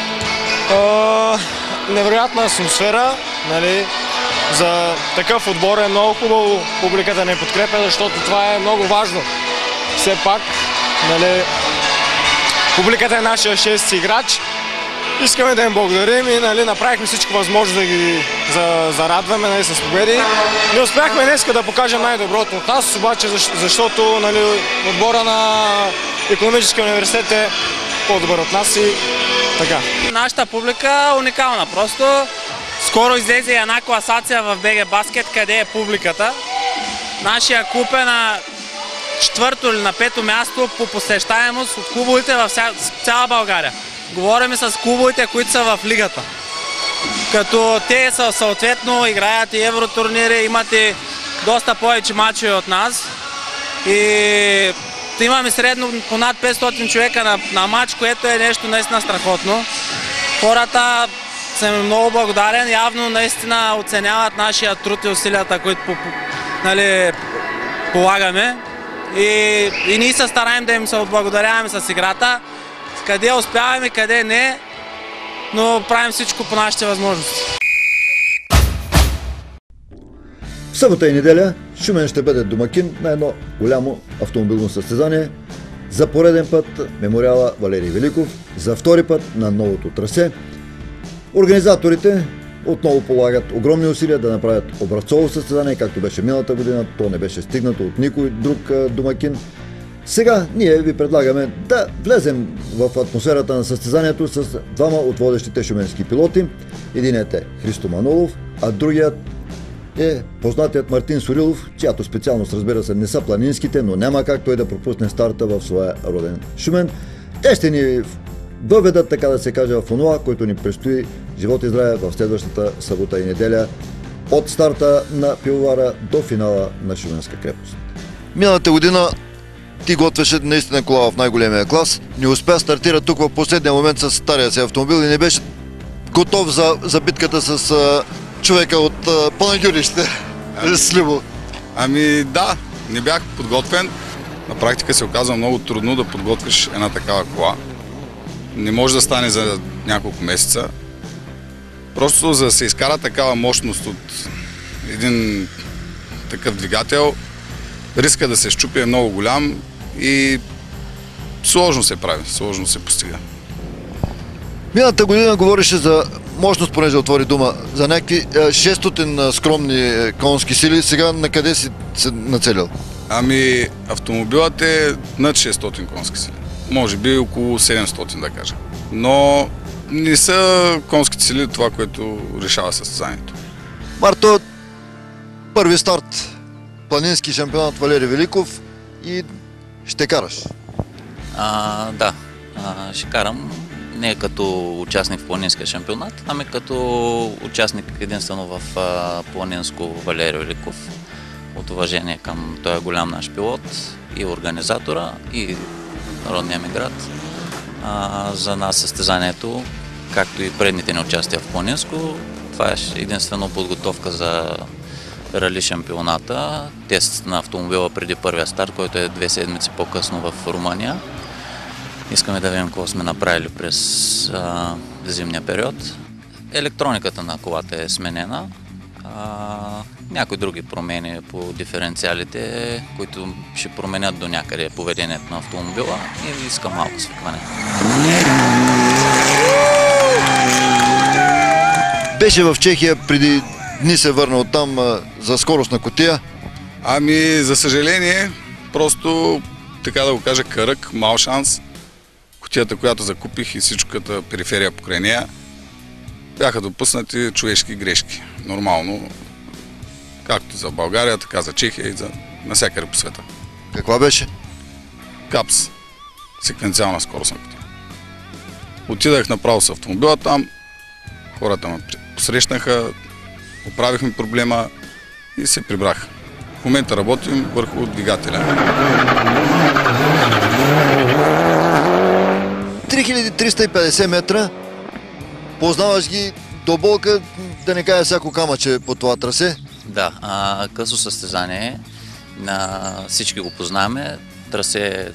Невероятна атмосфера, нали? За такъв отбор е много хубаво публиката не подкрепя, защото това е много важно. Все пак, нали, публиката е нашия 6-ти играч. Искаме да им благодарим и нали, направихме всичко възможно да ги зарадваме нали, с победи. Не успяхме днес да покажем най-доброто от нас, обаче защото нали, отбора на Икономическия университет е по-добър от нас и така. Нашата публика е уникална. Просто скоро излезе една класация в БГ Баскет, къде е публиката. Нашия клуб е на 4-то или на 5-то място по посещаемост от клубовете в цяла България. Говорим с клубовете, които са в лигата. Като те са съответно играят и евротурнири, имат и доста повече мачове от нас. И имаме средно по над 500 човека на матч, което е нещо наистина страхотно. Хората съм много благодарен, явно наистина оценяват нашия труд и усилията, които нали, полагаме. И ние се стараем да им се отблагодаряваме с играта. Къде успяваме, къде не, но правим всичко по нашите възможности. събота и неделя Шумен ще бъде домакин на едно голямо автомобилно състезание. За пореден път мемориала Валерий Великов, за втори път на новото трасе. Организаторите отново полагат огромни усилия да направят образцово състезание, както беше миналата година. То не беше стигнато от никой друг домакин. Сега ние ви предлагаме да влезем в атмосферата на състезанието с двама от водещите шуменски пилоти. Единият е Христо Манолов, а другият е познатият Мартин Сорилов, чиято специалност, разбира се, не са планинските, но няма как той да пропусне старта в своя роден Шумен. Те ще ни въведат, така да се каже, в онова, който ни предстои, живот и здраве, в следващата събота и неделя от старта на пивовара до финала на Шуменска крепост. Миналата година ти готвеше наистина кола в най-големия клас. Не успя да стартира тук в последния момент с стария си автомобил и не беше готов за битката с човека от Панагюрище. Сливо. Ами да, не бях подготвен. На практика се оказва много трудно да подготвиш една такава кола. Не може да стане за няколко месеца. Просто за да се изкара такава мощност от един такъв двигател, риска да се счупи е много голям и сложно се прави, сложно се постига. Миналата година говореше за мощност, понеже отвори дума, за някакви 600 скромни конски сили. Сега на къде си се нацелил? Ами автомобилът е над 600 конски сили. Може би около 700, да кажа. Но не са конските сили това, което решава състезанието. Марто, първи старт, планински шампионат Валерий Великов и ще караш? Да, ще карам не като участник в планинския шампионат, ами като участник единствено в планинско Валерий Великов. От уважение към този голям наш пилот и организатора и родния ми град. За нас състезанието, както и предните ни участия в планинско, това е единствено подготовка за рали шампионата, тест на автомобила преди първия старт, който е 2 седмици по-късно в Румъния. Искаме да видим какво сме направили през зимния период. Електрониката на колата е сменена. Някои други промени по диференциалите, които ще променят до някъде поведението на автомобила и иска малко свикване. Беше в Чехия, преди дни се върна оттам за скоростна кутия. Ами, за съжаление, просто, така да го кажа, кърък, мал шанс. Кутията, която закупих и всичката периферия покрай нея, бяха допуснати човешки грешки. Нормално, както за България, така за Чехия и за навсякъде по света. Каква беше? КАПС. Секвенциална скоростна кутия. Отидах направо с автомобила там, хората ме посрещнаха, оправихме проблема и се прибрах. В момента работим върху двигателя. 3350 метра. Познаваш ги до болка, да не кажа всяко камъче по това трасе. Да, късо състезание, всички го познаваме. Трасе,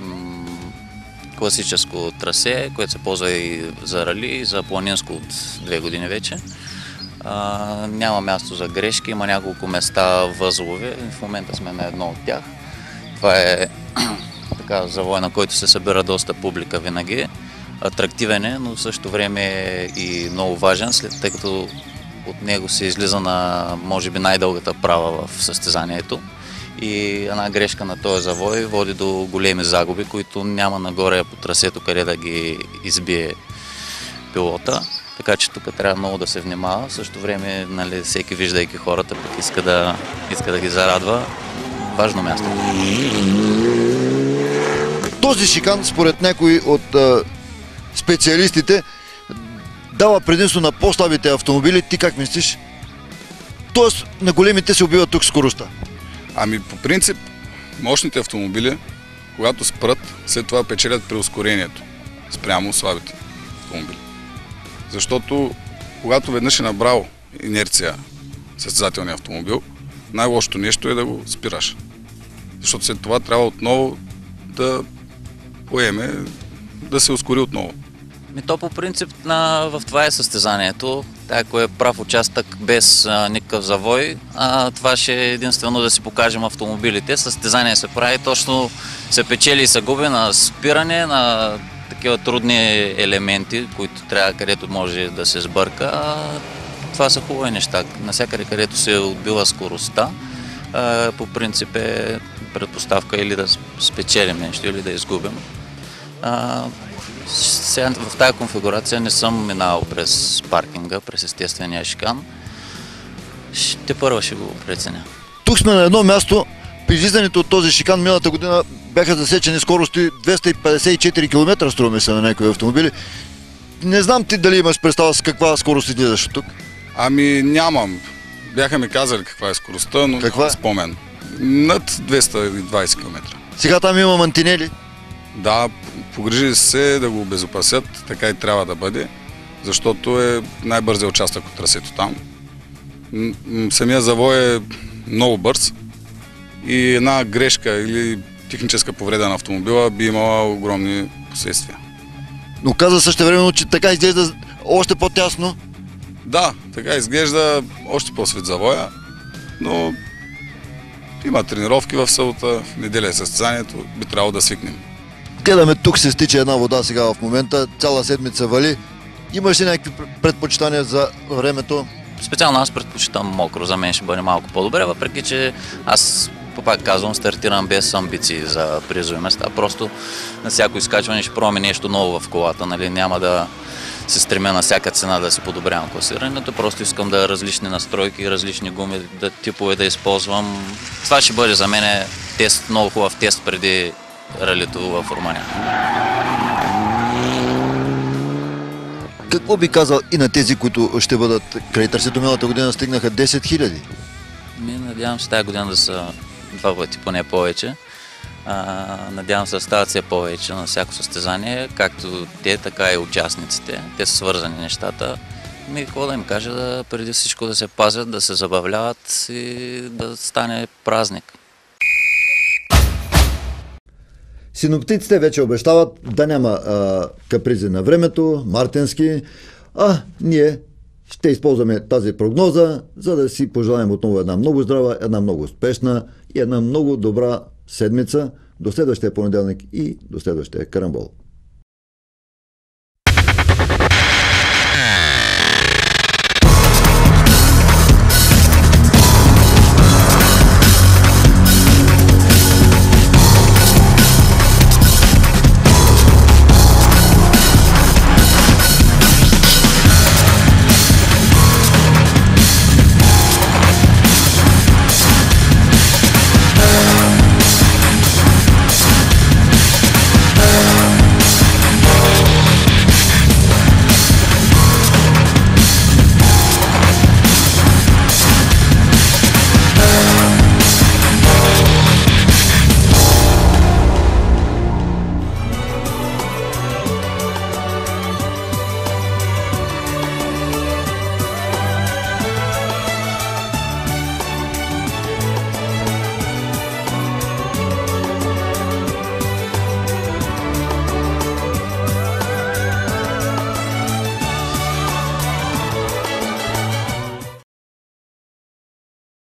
класическо трасе, което се ползва и за рали, и за планинско от 2 години вече. Няма място за грешки, има няколко места възлови. В момента сме на едно от тях. Това е така завой, на който се събира доста публика винаги. Атрактивен е, но в същото време е и много важен, тъй като от него се излиза на, може би, най-дългата права в състезанието. И една грешка на този завой води до големи загуби, които няма нагоре по трасето къде да ги избие пилота. Така че тук трябва много да се внимава. В същото време, нали, всеки, виждайки хората, пък иска да ги зарадва. Важно място. Този шикан, според някои от специалистите, дава предимство на по-слабите автомобили. Ти как мислиш? Тоест на големите се убива тук скоростта. Ами по принцип, мощните автомобили, когато спрат, след това печелят при ускорението спрямо слабите автомобили. Защото когато веднъж е набрал инерция състезателния автомобил, най-лошото нещо е да го спираш. Защото след това трябва отново да поеме, да се ускори отново. То по принцип в това е състезанието. ако е прав участък без никакъв завой, това ще е единствено да си покажем автомобилите. Състезание се прави, точно се печели и се губи на спиране, на такива трудни елементи, които трябва, където може да се сбърка. Това са хубави неща. Насякъде, където се отбива скоростта, по принцип е предпоставка или да спечелим нещо, или да изгубим. Сега в тази конфигурация не съм минал през паркинга, през естествения шикан. Първа ще го преценя. Тук сме на едно място. При излизането от този шикан миналата година бяха засечени скорости 254 км, струва ми се, на някои автомобили. Не знам ти дали имаш представа с каква скорост излизаш от тук? Ами нямам. Бяха ми казали каква е скоростта, но каква? Спомен. Над 220 км. Сега там има мантинели? Да, погрижи се да го обезопасят, така и трябва да бъде, защото е най-бързият участък от трасето там. Самия завой е много бърз и една грешка или техническа повреда на автомобила би имала огромни последствия. Но каза същевременно, че така изглежда още по-тясно. Да, така изглежда още по-свет завоя, но има тренировки в събота, в неделя е състезанието, би трябвало да свикнем. Гледаме, тук се стича една вода сега в момента, цяла седмица вали. Имаш ли някакви предпочитания за времето? Специално аз предпочитам мокро, за мен ще бъде малко по-добре, въпреки че аз, пак казвам, стартирам без амбиции за призови места. Просто на всяко изкачване ще пробваме нещо ново в колата, нали? Няма да се стремя на всяка цена да си подобрявам класирането, просто искам да различни настройки, различни гуми, типове да използвам. Това ще бъде за мен тест, много хубав тест преди ралито в Румъния. Какво би казал и на тези, които ще бъдат край търсето? Миналата година стигнаха 10 000? Надявам се тази година да са 2 пъти, поне повече. Надявам се да стават все повече на всяко състезание, както те, така и участниците. Те са свързани нещата. Какво да им кажа, преди всичко да се пазят, да се забавляват и да стане празник. Синоптиците вече обещават да няма капризи на времето, мартенски, ние ще използваме тази прогноза, за да си пожелаем отново една много здрава, една много успешна и една много добра седмица. До следващия понеделник и до следващия карамбол.